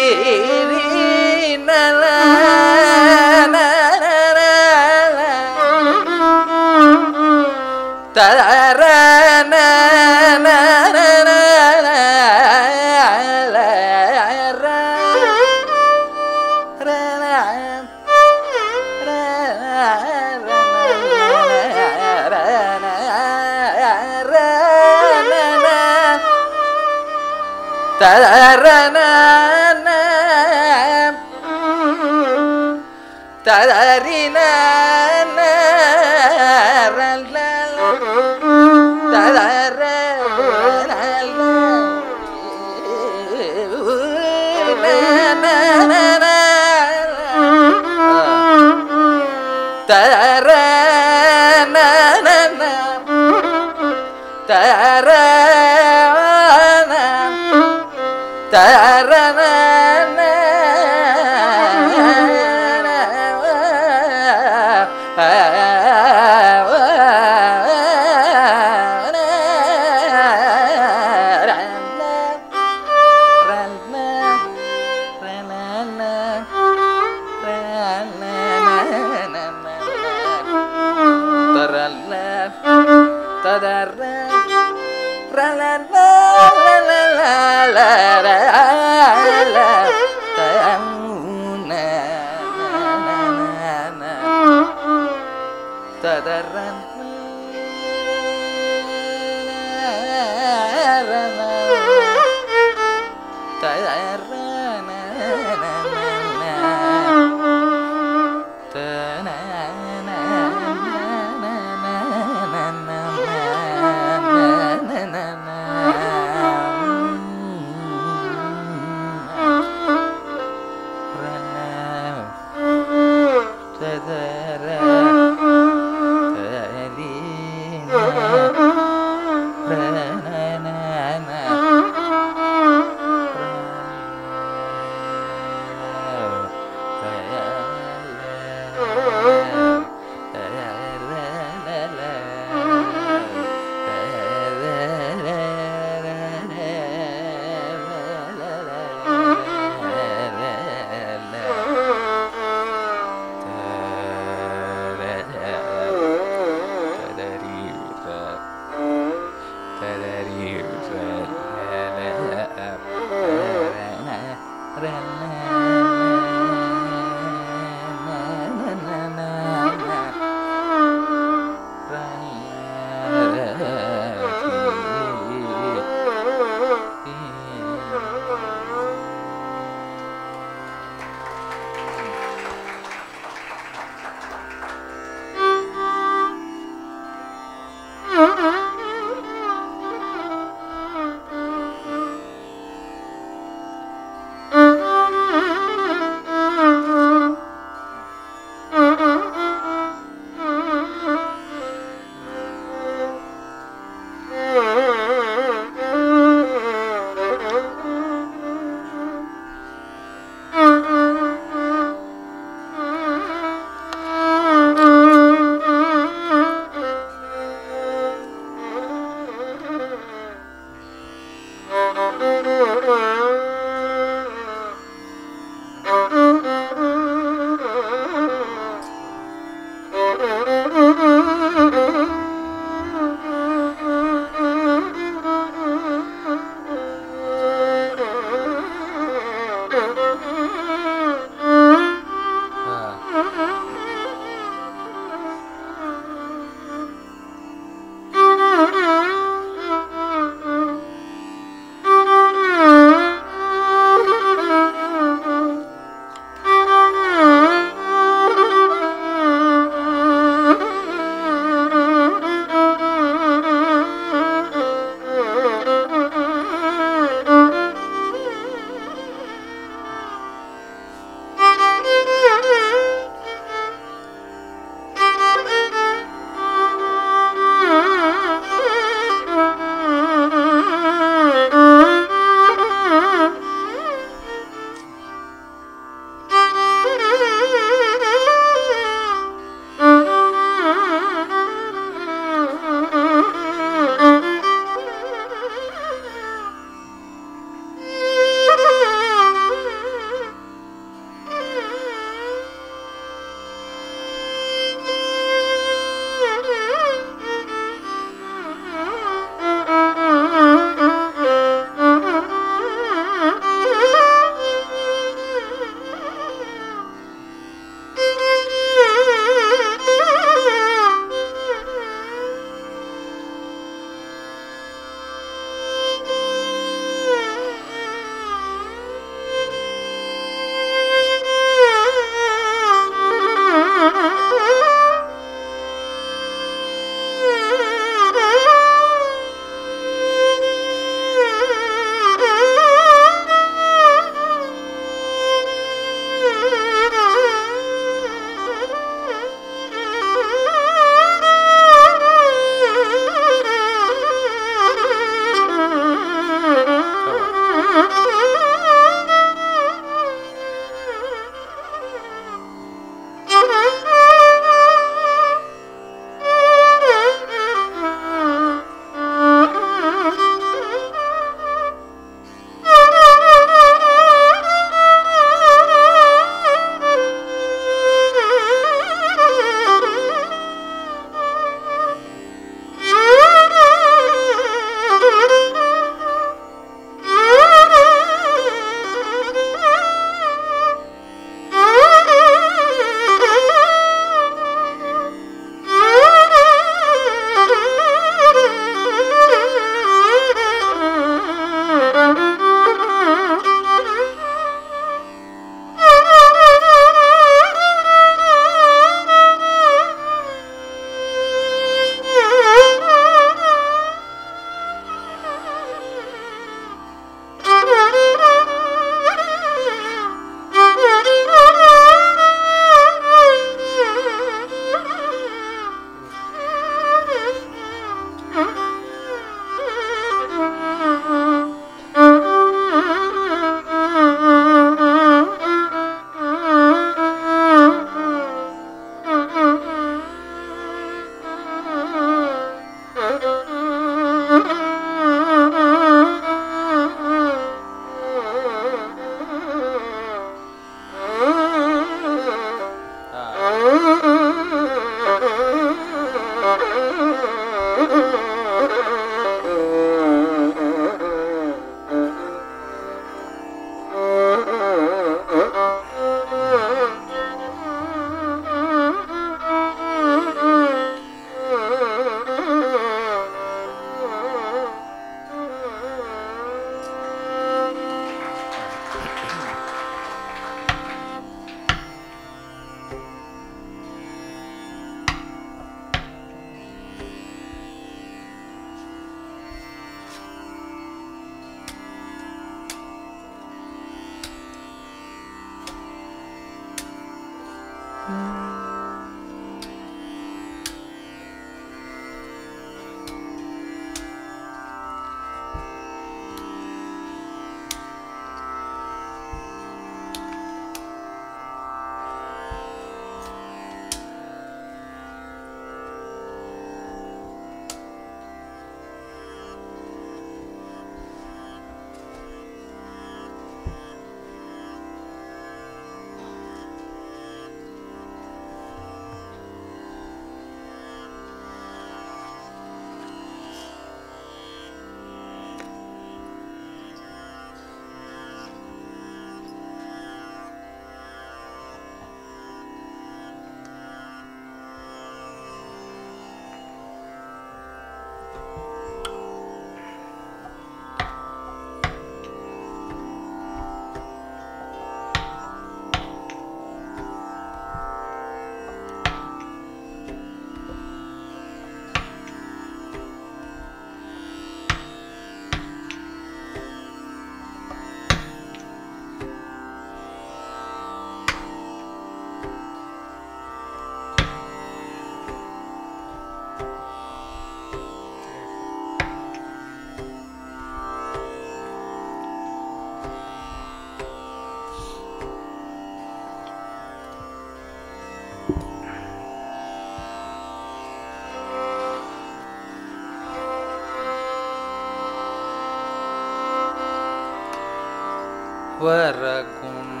Speaker 2: वरगुण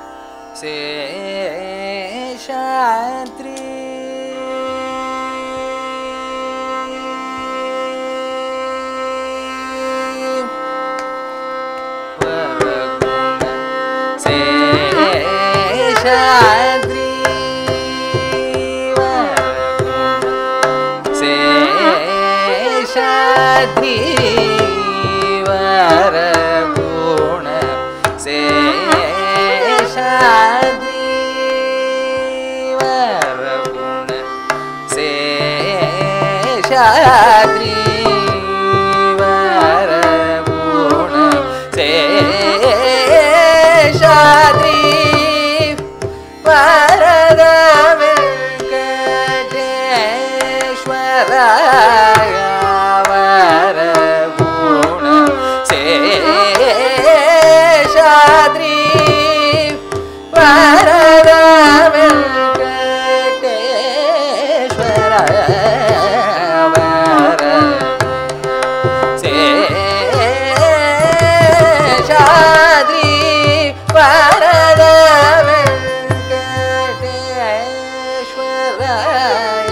Speaker 2: शेषाद्रि वरगुण शेषाद्रि शेषाद्रि वरगुण शेषाद्रि वरगुण शेषाद्रि वरगुण शेषाद्रि वरद वेंकटेश्वराय वरगुण शेषाद्रि वरद वेंकटेश्वराय शेषाद्रि वरद वेंकटेश्वराय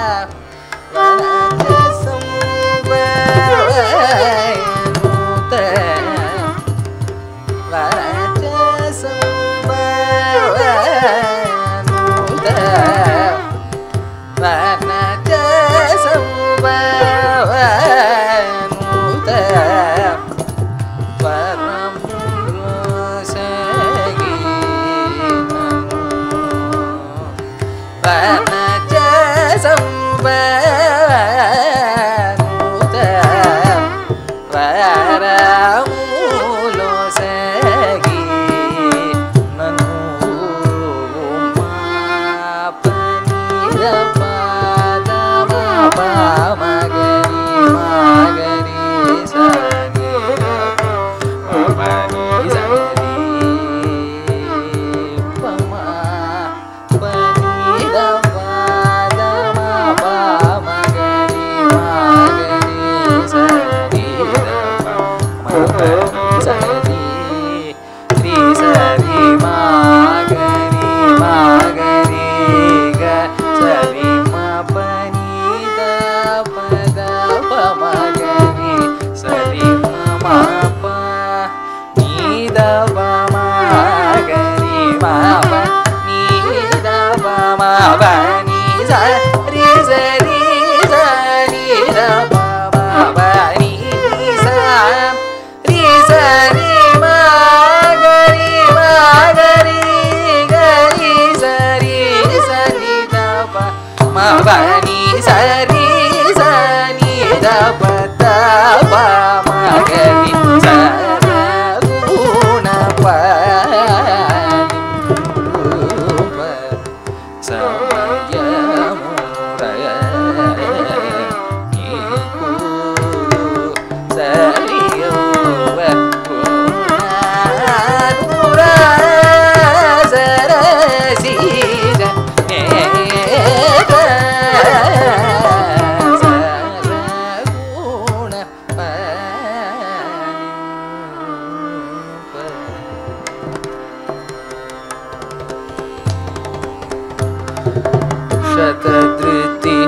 Speaker 2: शतधृति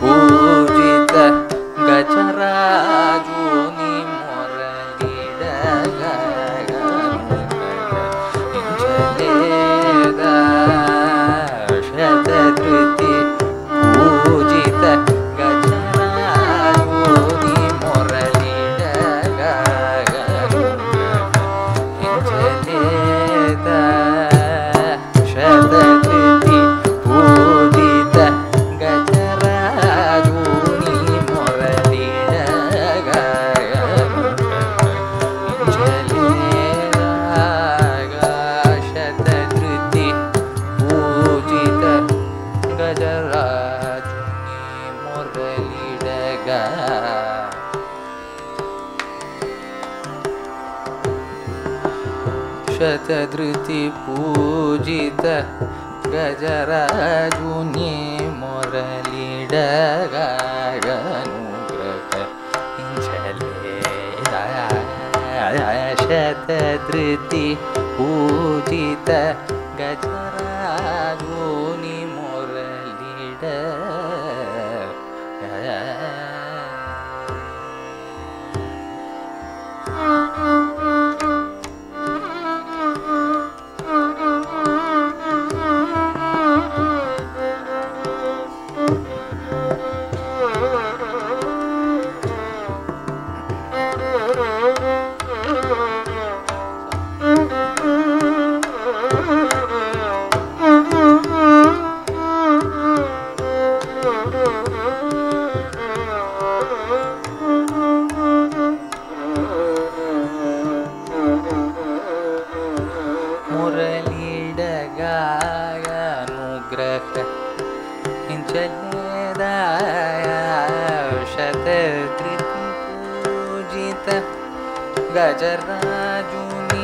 Speaker 2: पूजित गजराजुनि मुरलीड शतधृति पूजित गजराजुनि मुरलीड शतधृति पूजित गजराजुनि मुरलीड शतधृति पूजित गजराजुनि मुरलीड शतधृति पूजित गजराजुनि मुरलीड शतधृति पूजित गजराजूनि मुरलिड गजराजुनि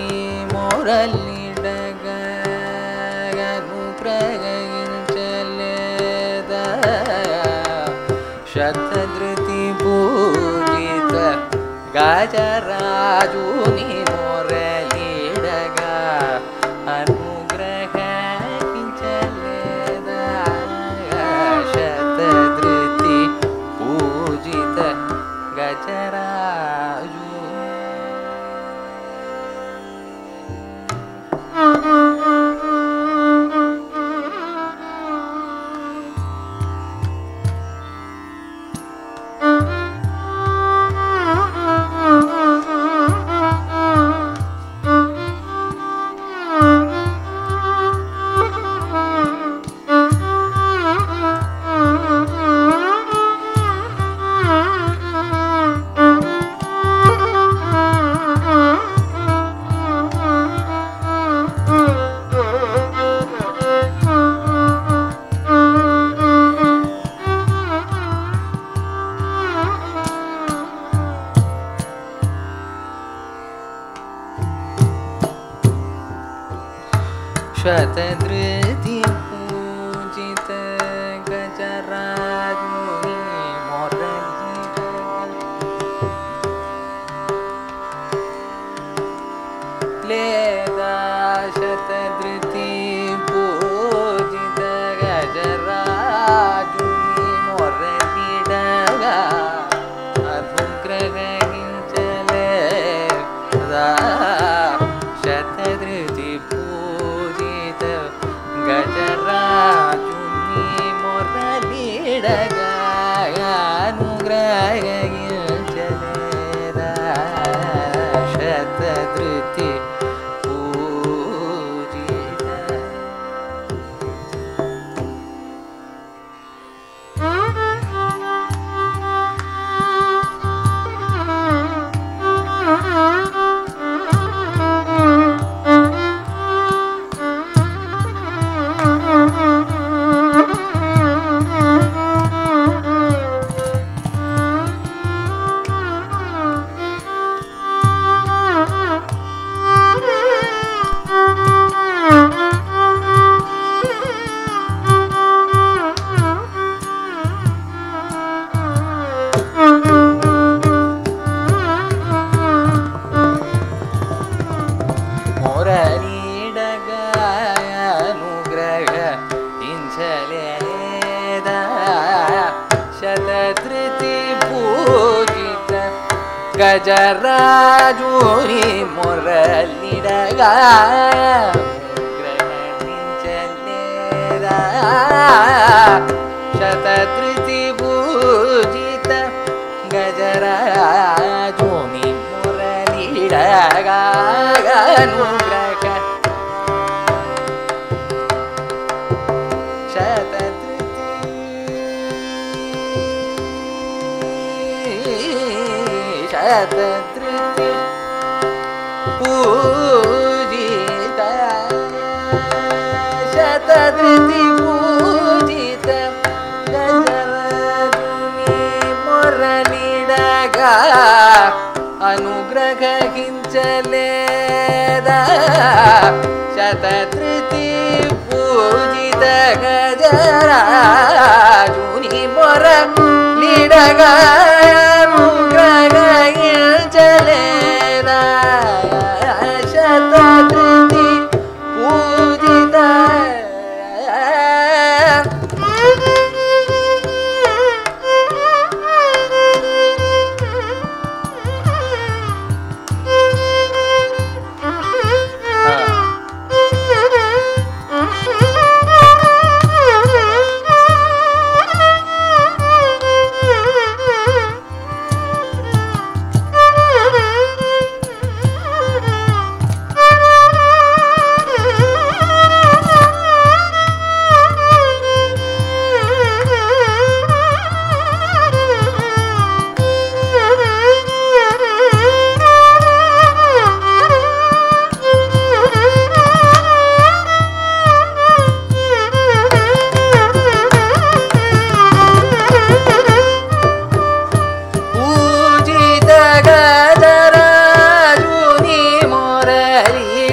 Speaker 2: मोरलिडगनुग्रहिंचलेद शतधृति पूजित गजराजुनि मोरलिडग अनुग्रहिंचलेद शतधृति पूजित गजराजु शतधृति पूजित गजराजुनि मोरलिड शतधृति पूजित गजराजुनि मोरलिड अनुग्रहिंचलेद शतधृति गजराजुनि मोरलिडग अनुग्रहिंचलेद शतधृति पूजित शतधृति पूजित गजराजुनि मोरलिडग अनुग्रहिंचलेद शतधृति पूजित गजराजुनि मोरलिडग अनुग्रह शतधृति पूजित शतधृति पूजित गजराजुनि मोरलिडग अनुग्रहिंचलेद शतधृति पूजित गजराजुनि मोरलिडग अनुग्रहिंचलेद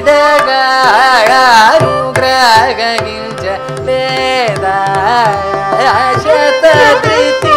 Speaker 2: అనుగ్రహించ లేదా శతధృతి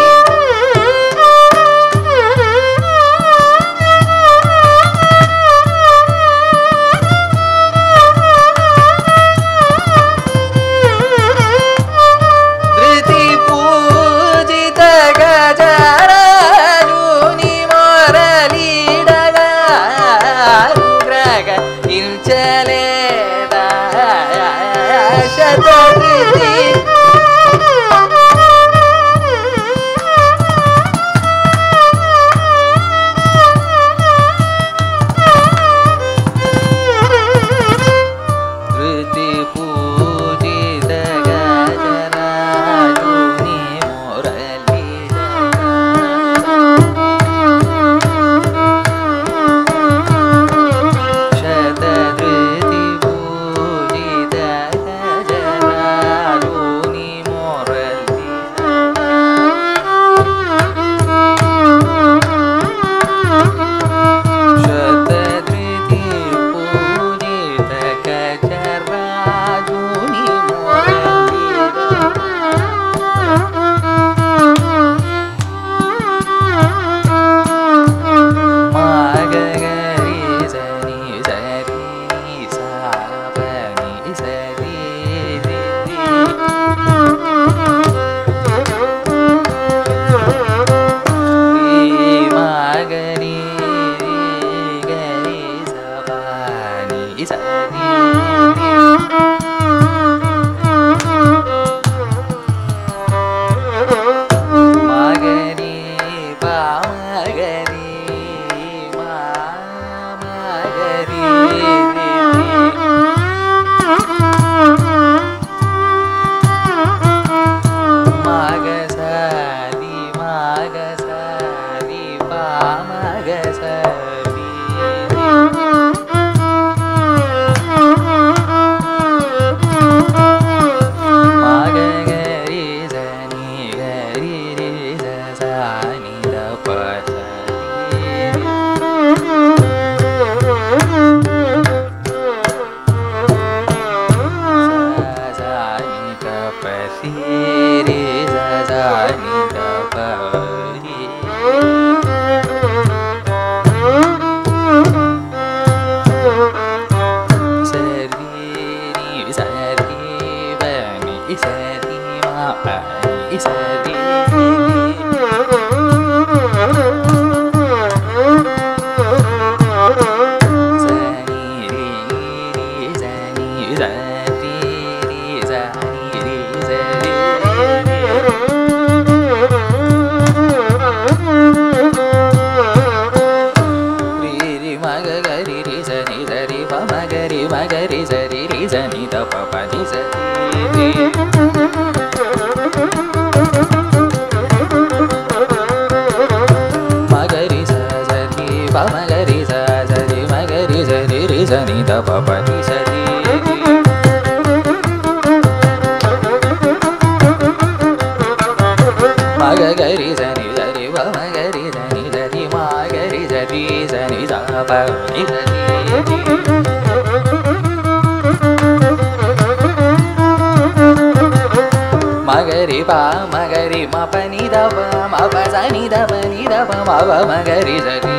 Speaker 2: Magari pa magari ma pa ni da pa ma pa sa ni da pa ma pa magari sa ni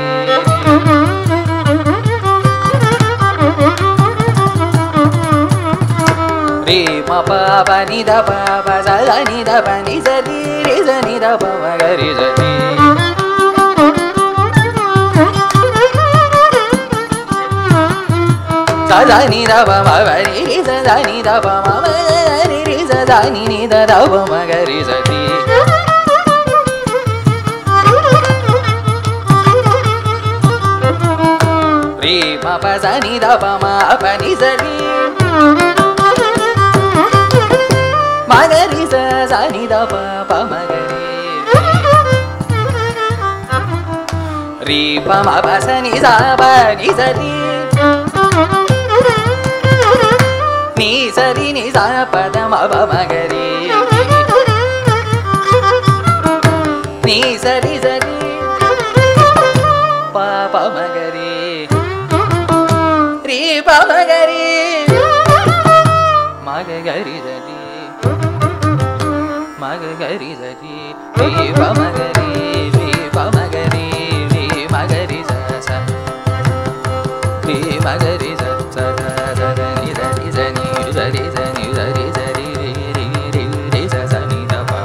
Speaker 2: re ma pa ni da pa sa ni da pa ni sa ni re sa ni da pa magari sa ni sa ni da pa ma pa ni sa ni da pa ma pa da ni ni da da pa ma ga ri sa ti re ma pa sa ni da pa ma pa ni sa ni ma ga ri sa ni da pa ma ga ri re pa ma pa sa ni sa ni ni sa ri ni sa pa da ma pa ma ga ri ni sa ri pa pa ma ga ri re பமகரி மகரி சரி மகரி சரி ரி பமகரி ரி பமகரி ரி மகரி ச ரி மகரி ச சரி சரி சரி சரி சரி சரி சரி ரி ரி ரி ரி ச சனி த ப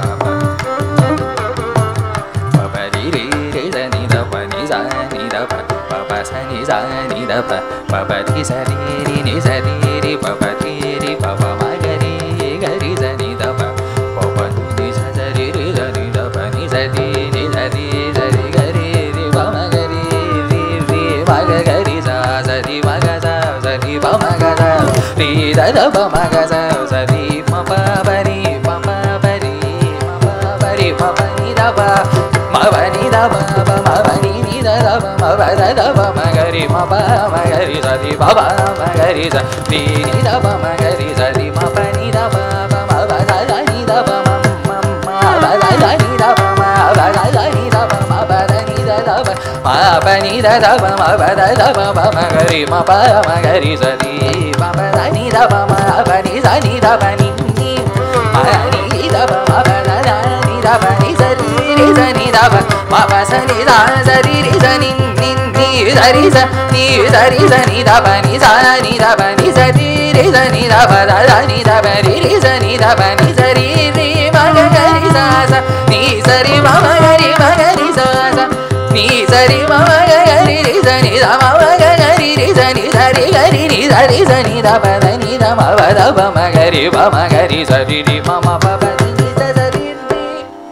Speaker 2: ப ரி ரி ரி சனி த ப நி ச நி த ப ப சனி ச நி த ப ப ரி சரி ரி நி சரி ரி ப ரி ரி ப மகரி கரி சனி த ப ப நி ச சரி ரி சனி த ப நி சரி நி சரி சரி கரி ரி ப மகரி ரி ரி மகரி ச சரி மக ச சரி ப மக ச ரி த த ப மக ச சரி ம ப பரி ப ப பரி ம ப பரி ப ப நி த ப ம ப நி த ப ப ம ப நி நி த த ப ம ப த த ப மகரி ம ப மகரி சரி ப ப மகரி ச ரி நி த ப மகரி சரி ம ப நி த ப ப ம ப த த நி த ப ம ம ம ப த த நி த ப ம ப த த நி த ப ம ப த நி த த ப ம ப நி த த ப ம ப த த ப ப மகரி ம ப மகரி சரி ம ப த நி த ப ம ப நி ச நி த ப நி நி ம நி த ப ம ப த த நி த ப நி சரி ரி ச நி த ப ம ப ச நி த சரி ரி ச நி நி நி சரி ச நி சரி ச நி த ப நி ச நி த ப நி சரி ரி ச நி த ப த த நி த ப ரி ரி ச நி த ப நி சரி ரி ம க ரி ச ச நி சரி ம ம க ரி ம க ரி ச ச நீ சரி மம கரி ரி சனி த மம கரி ரி சனி சரி கரி ரி சரி சனி த பத நி த ம பத பம கரி பம கரி சரி ரி மம பப நி ச சரி ரி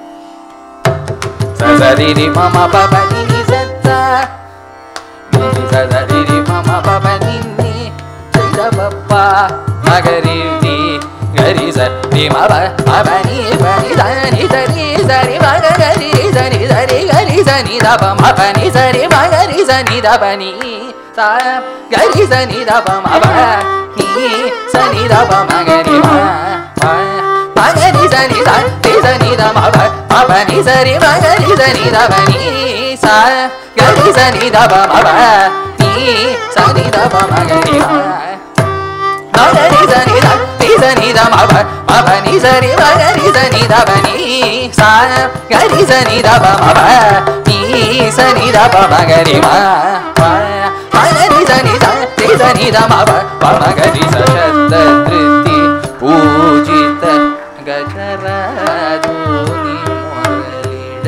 Speaker 2: ச சரி ரி மம பப நி நி ச ச நி ச சரி ரி மம பப நி நி சரி த பப்ப மகரி ரி கரி ச ரி ம ப மப நி ப நி த நி சரி சரி மக கரி ரி சனி சரி கரி சனி த ப ம ப நி சரி மகரி சனி த ப நி ச கரி சனி த ப ம ப நி சனி த ப மகரி ம மகரி சனி த ரி சனி த ம ப ம ப நி சரி மகரி சனி த ப நி ச கரி சனி த ப ம ப நி சனி த ப மகரி ம மகரி சனி த ரி சனி த ம ப ம ப நி சரி மகரி சனி த ப நி ச கரி சனி த ப ம ப நி சனி த ப மகரி ம மகரி சனி த ரி சனி த ம ப ப மகரி ச சத்த திருத்தி பூஜித கஜராஜு நி முரளிட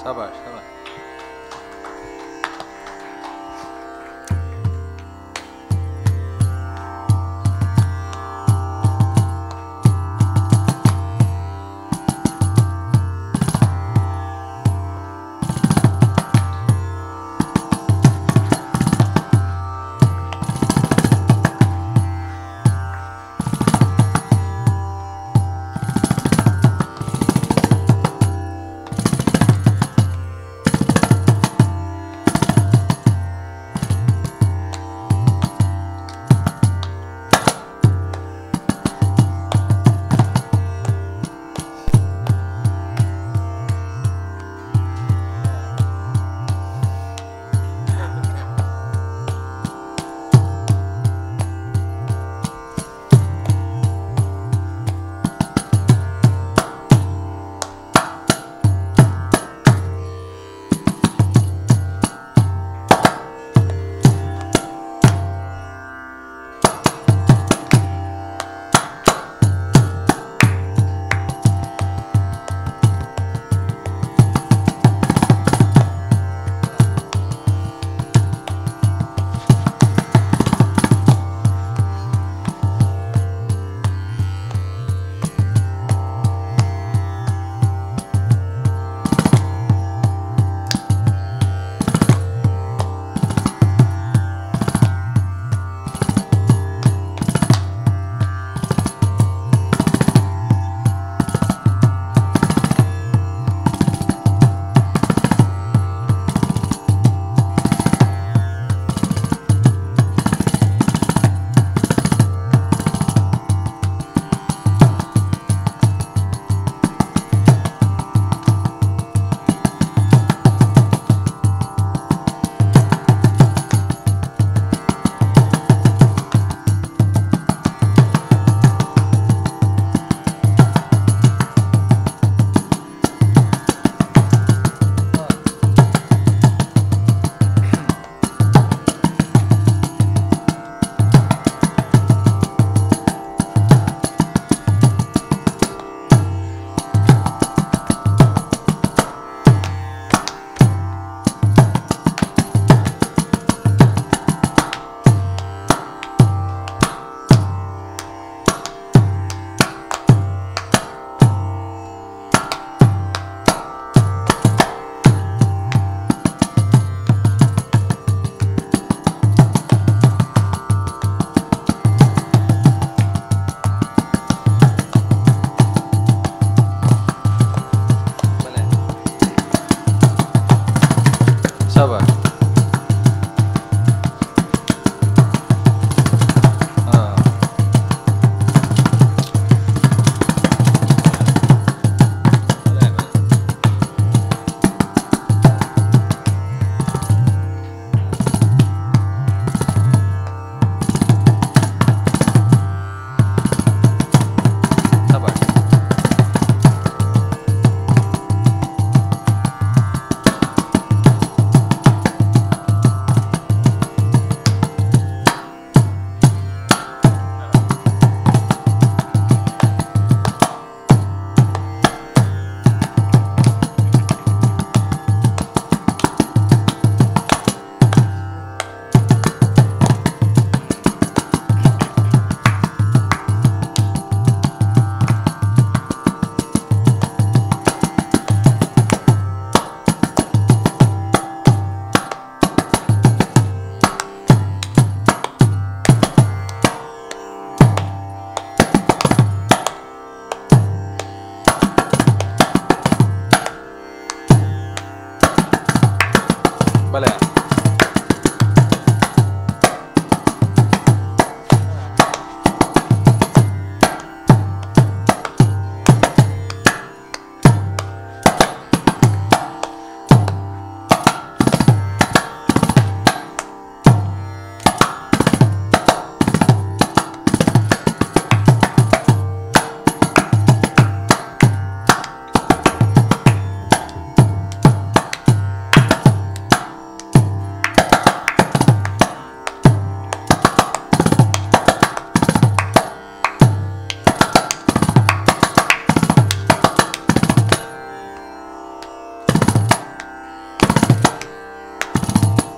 Speaker 3: சபாஷ் சபாஷ்.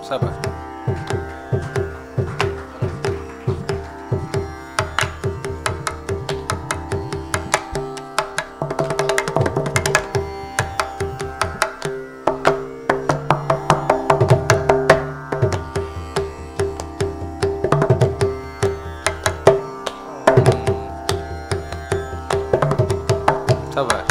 Speaker 3: சபா. சபா.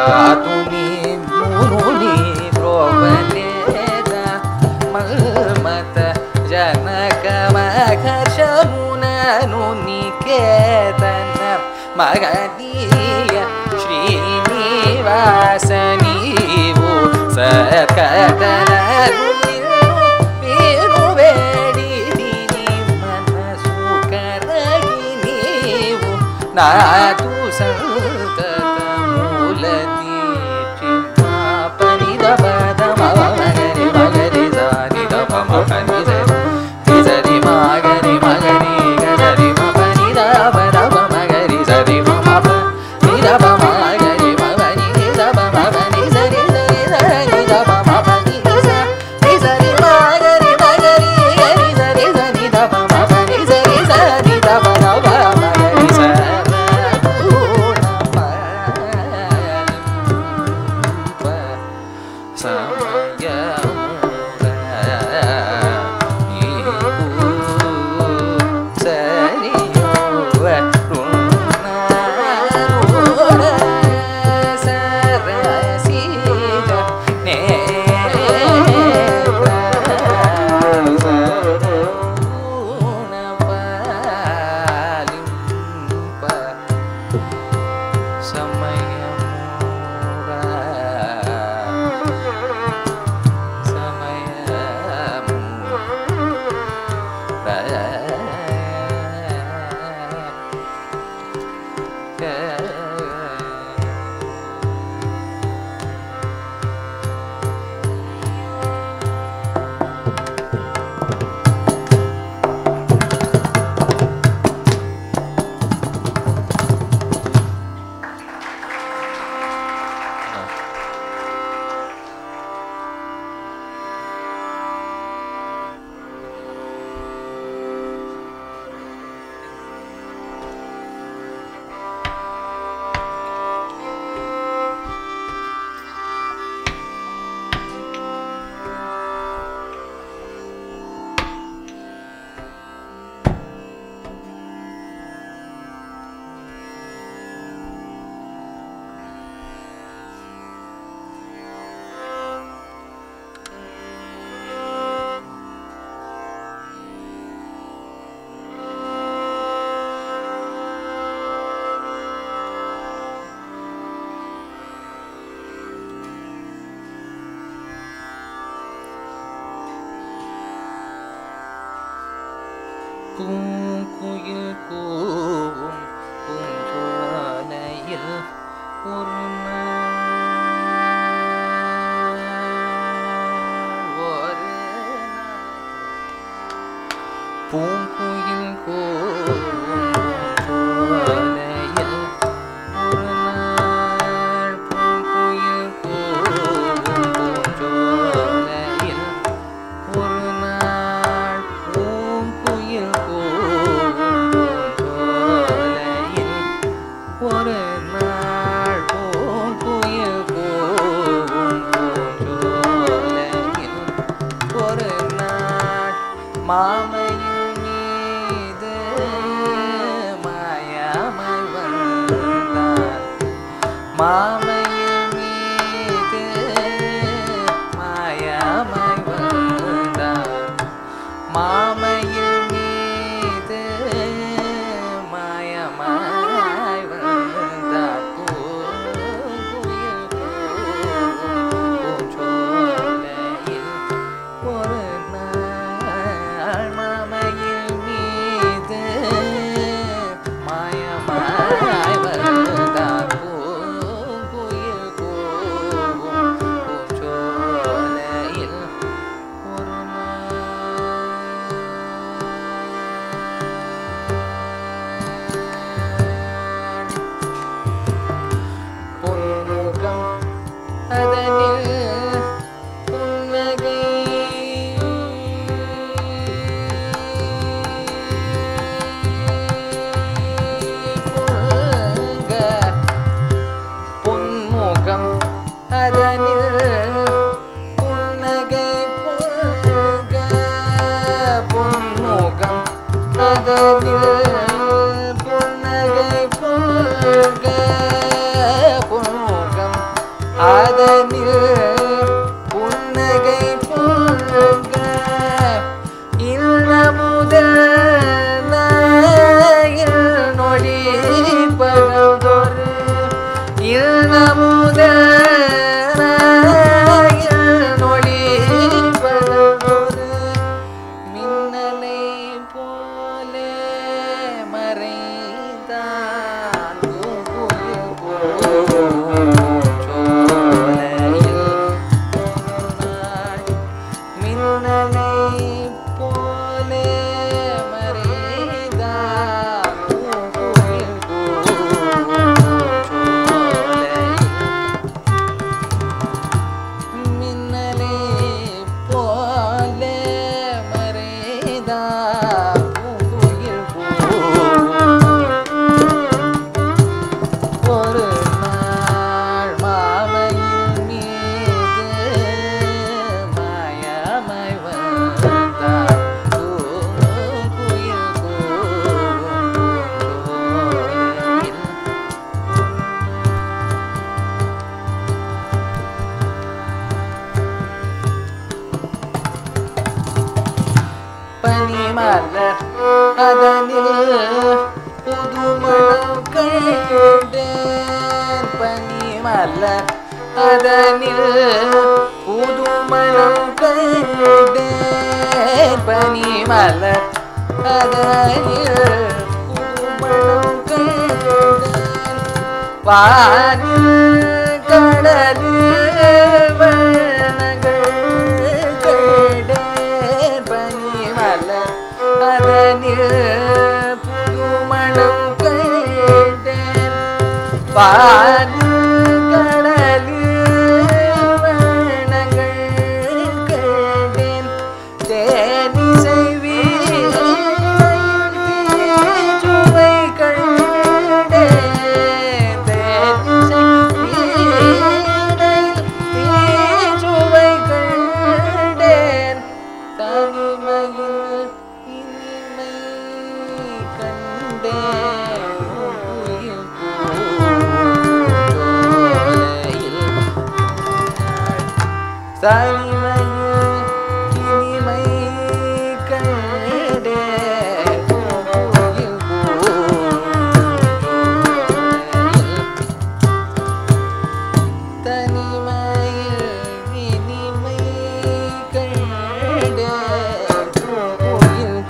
Speaker 2: Atuni Muruni Provaleda Malmata Janaka Maharshamuna Nuniketana Magadiya Srinivasanivu Sakatala Viru Vedini Manasukaraginivu Natu Santatamulati Chima Paridabada Magari Magari Zani Dama Magari Zari Magari Magari Gazari Mapanidabada Magari Zari Mama Nidaba Magari Magari Nidaba Magari Zari Zari Zari Daba Magari Zari Magari Magari Gari Zari Zari Daba Magari Zari Zari Daba Daba Magari பூங்குயில் கூவும் பூஞ்சோலையில் ஒரு பூங்குயில் கூவும் பூஞ்சோலையில் ஒரு நாள் பூங்குயில் கூவும் பூஞ்சோலையில் ஒரு நாள் பூங்குயில் கூவும் பூஞ்சோலையில் ஒரு நாள் பூங்குயில் கூவும் பூஞ்சோலையில் ஒரு நாள் மாமையின் மீது மாயாமல் வந்தான் மாமையின் மீது மாயாமல் வந்தான் மாமையின் மீது மாயமாய் வந்தான் பூங்குயில் கூவும் பூஞ்சோலையில் ஒரு நாள் மாமையின் மீது மாயமாய் வந்தான் பூங்குயில் கூவும் பூஞ்சோலையில் ஒரு பொன்முகம் அதனில் புன்னகை பொங்க பொன்முகம் அதனில் புன்னகை பொங்க பொன்முகம் அதனில் புன்னகை பொங்க பொன்முகம் மலர் அதனில் புதுமணம் கண்டேன் பனி மலர் அதனில் புதுமணம் கண்டேன் பனி மலர் அதனில் புதுமணம் கண்டேன் வானில் கடலில் வண்ணங்கள் கண்டேன் பனி மலர் அதனில் புதுமணம் கண்டேன் வானில் கடலில் வண்ணங்கள் கண்டேன் தேனிசை சுவை கண்டேன் தேனிசை சுவை கண்டேன் தனிமையில் இனிமை கண்டேன் உயிர் பூஞ்சோலையில் தனிமையில் இனிமை கண்டேன் உயிர் பூஞ்சோலையில் தனிமையில் இனிமை கண்டேன் உயிர்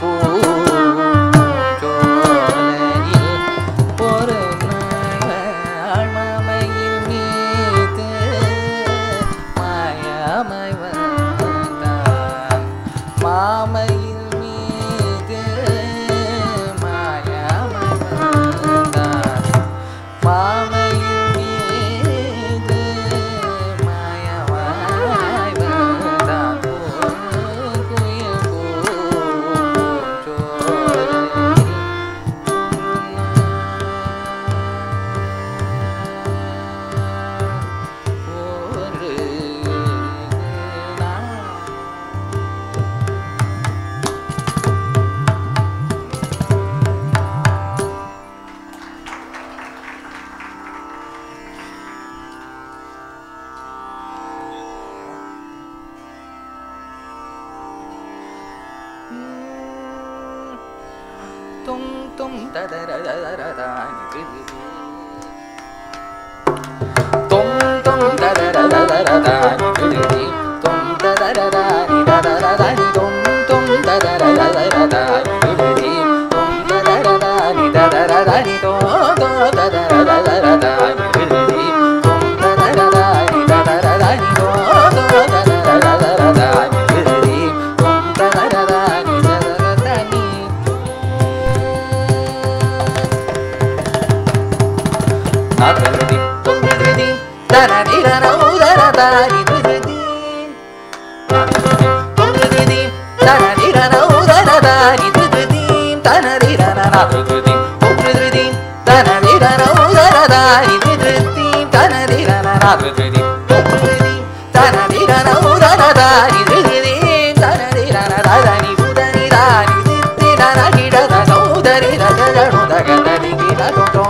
Speaker 2: பூஞ்சோலையில் ஒரு நாள் மாமையின் மீது மாயாமை வந்தான் மாமையின் மீது மாயாமை வந்தான் மாமையின் மீது மாயமாய் வந்தான் குயில் பூஞ்சோலையில் tum tum da da da da da da tum tum da da da da da da tum da da da da da da da tum tum da da da da da da tum da da da da da da da do do da da da da da da tum da da da da da da da do do da da da da da da tum da da da da Nagradi, Tumgradi, Danadira, Naudaradari, Tumgradi, Danadira, Naudaradari, Tanadira, Nagradi, Tumgradi, Danadira, Naudaradari, Tanadira, Nagradi, Tumgradi, Danadira, Naudaradari, Tanadira, Radani, Budani, Rani, Tirana, Naudari, Rajanu, Dagadari, Gita,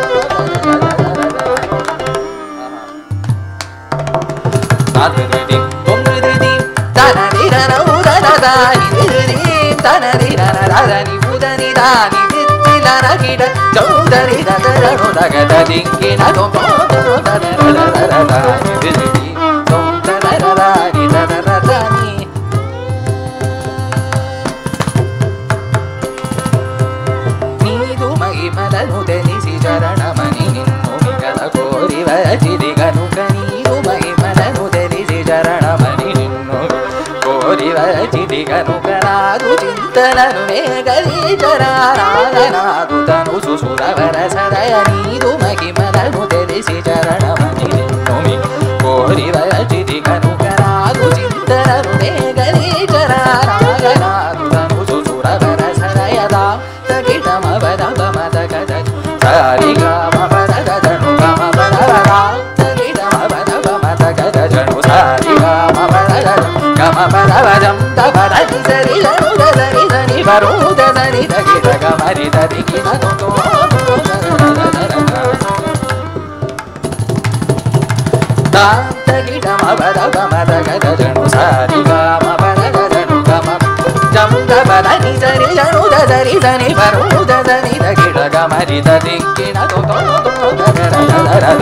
Speaker 2: Nagradi, Tumgradi, Danadira, Naudaradari, Tanadira, Radani, Budani, Rani, Tirana, Gita, Chaudari, Rajanu, Dagadari, Gita, మహిమలను తెలిసి చరణమని నిన్ను మిగల కోరి వచ్చిది గనుక నీరు మహిమలను తెలిసి చరణమని నిన్ను కోరి వచ్చిది గనుక నాదు చింతనను మేఘలీచరానాదు తను సుసురవర సదయ నీదు మహిమలను తెలిసి చరణమని నిన్ను కోరి వచ్చిది గనుక నాదు చింతనను మేఘలీచరానాదు తను సుసురవర సదయదా Sari gama pada janu gama pada ra sari gama pada janu sari gama pada gama pada jam da pada sari janu da sari sani baru da sani da kita gama ri da di kita to da da kita ma pada gama pada janu sari gama pada janu gama jam da pada ni sari దరి దని పరుద దని దగిడ గమరి దది కిణ తో తో తో దరద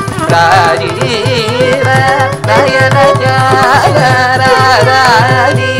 Speaker 2: Rajiva Nayana Jaya Radha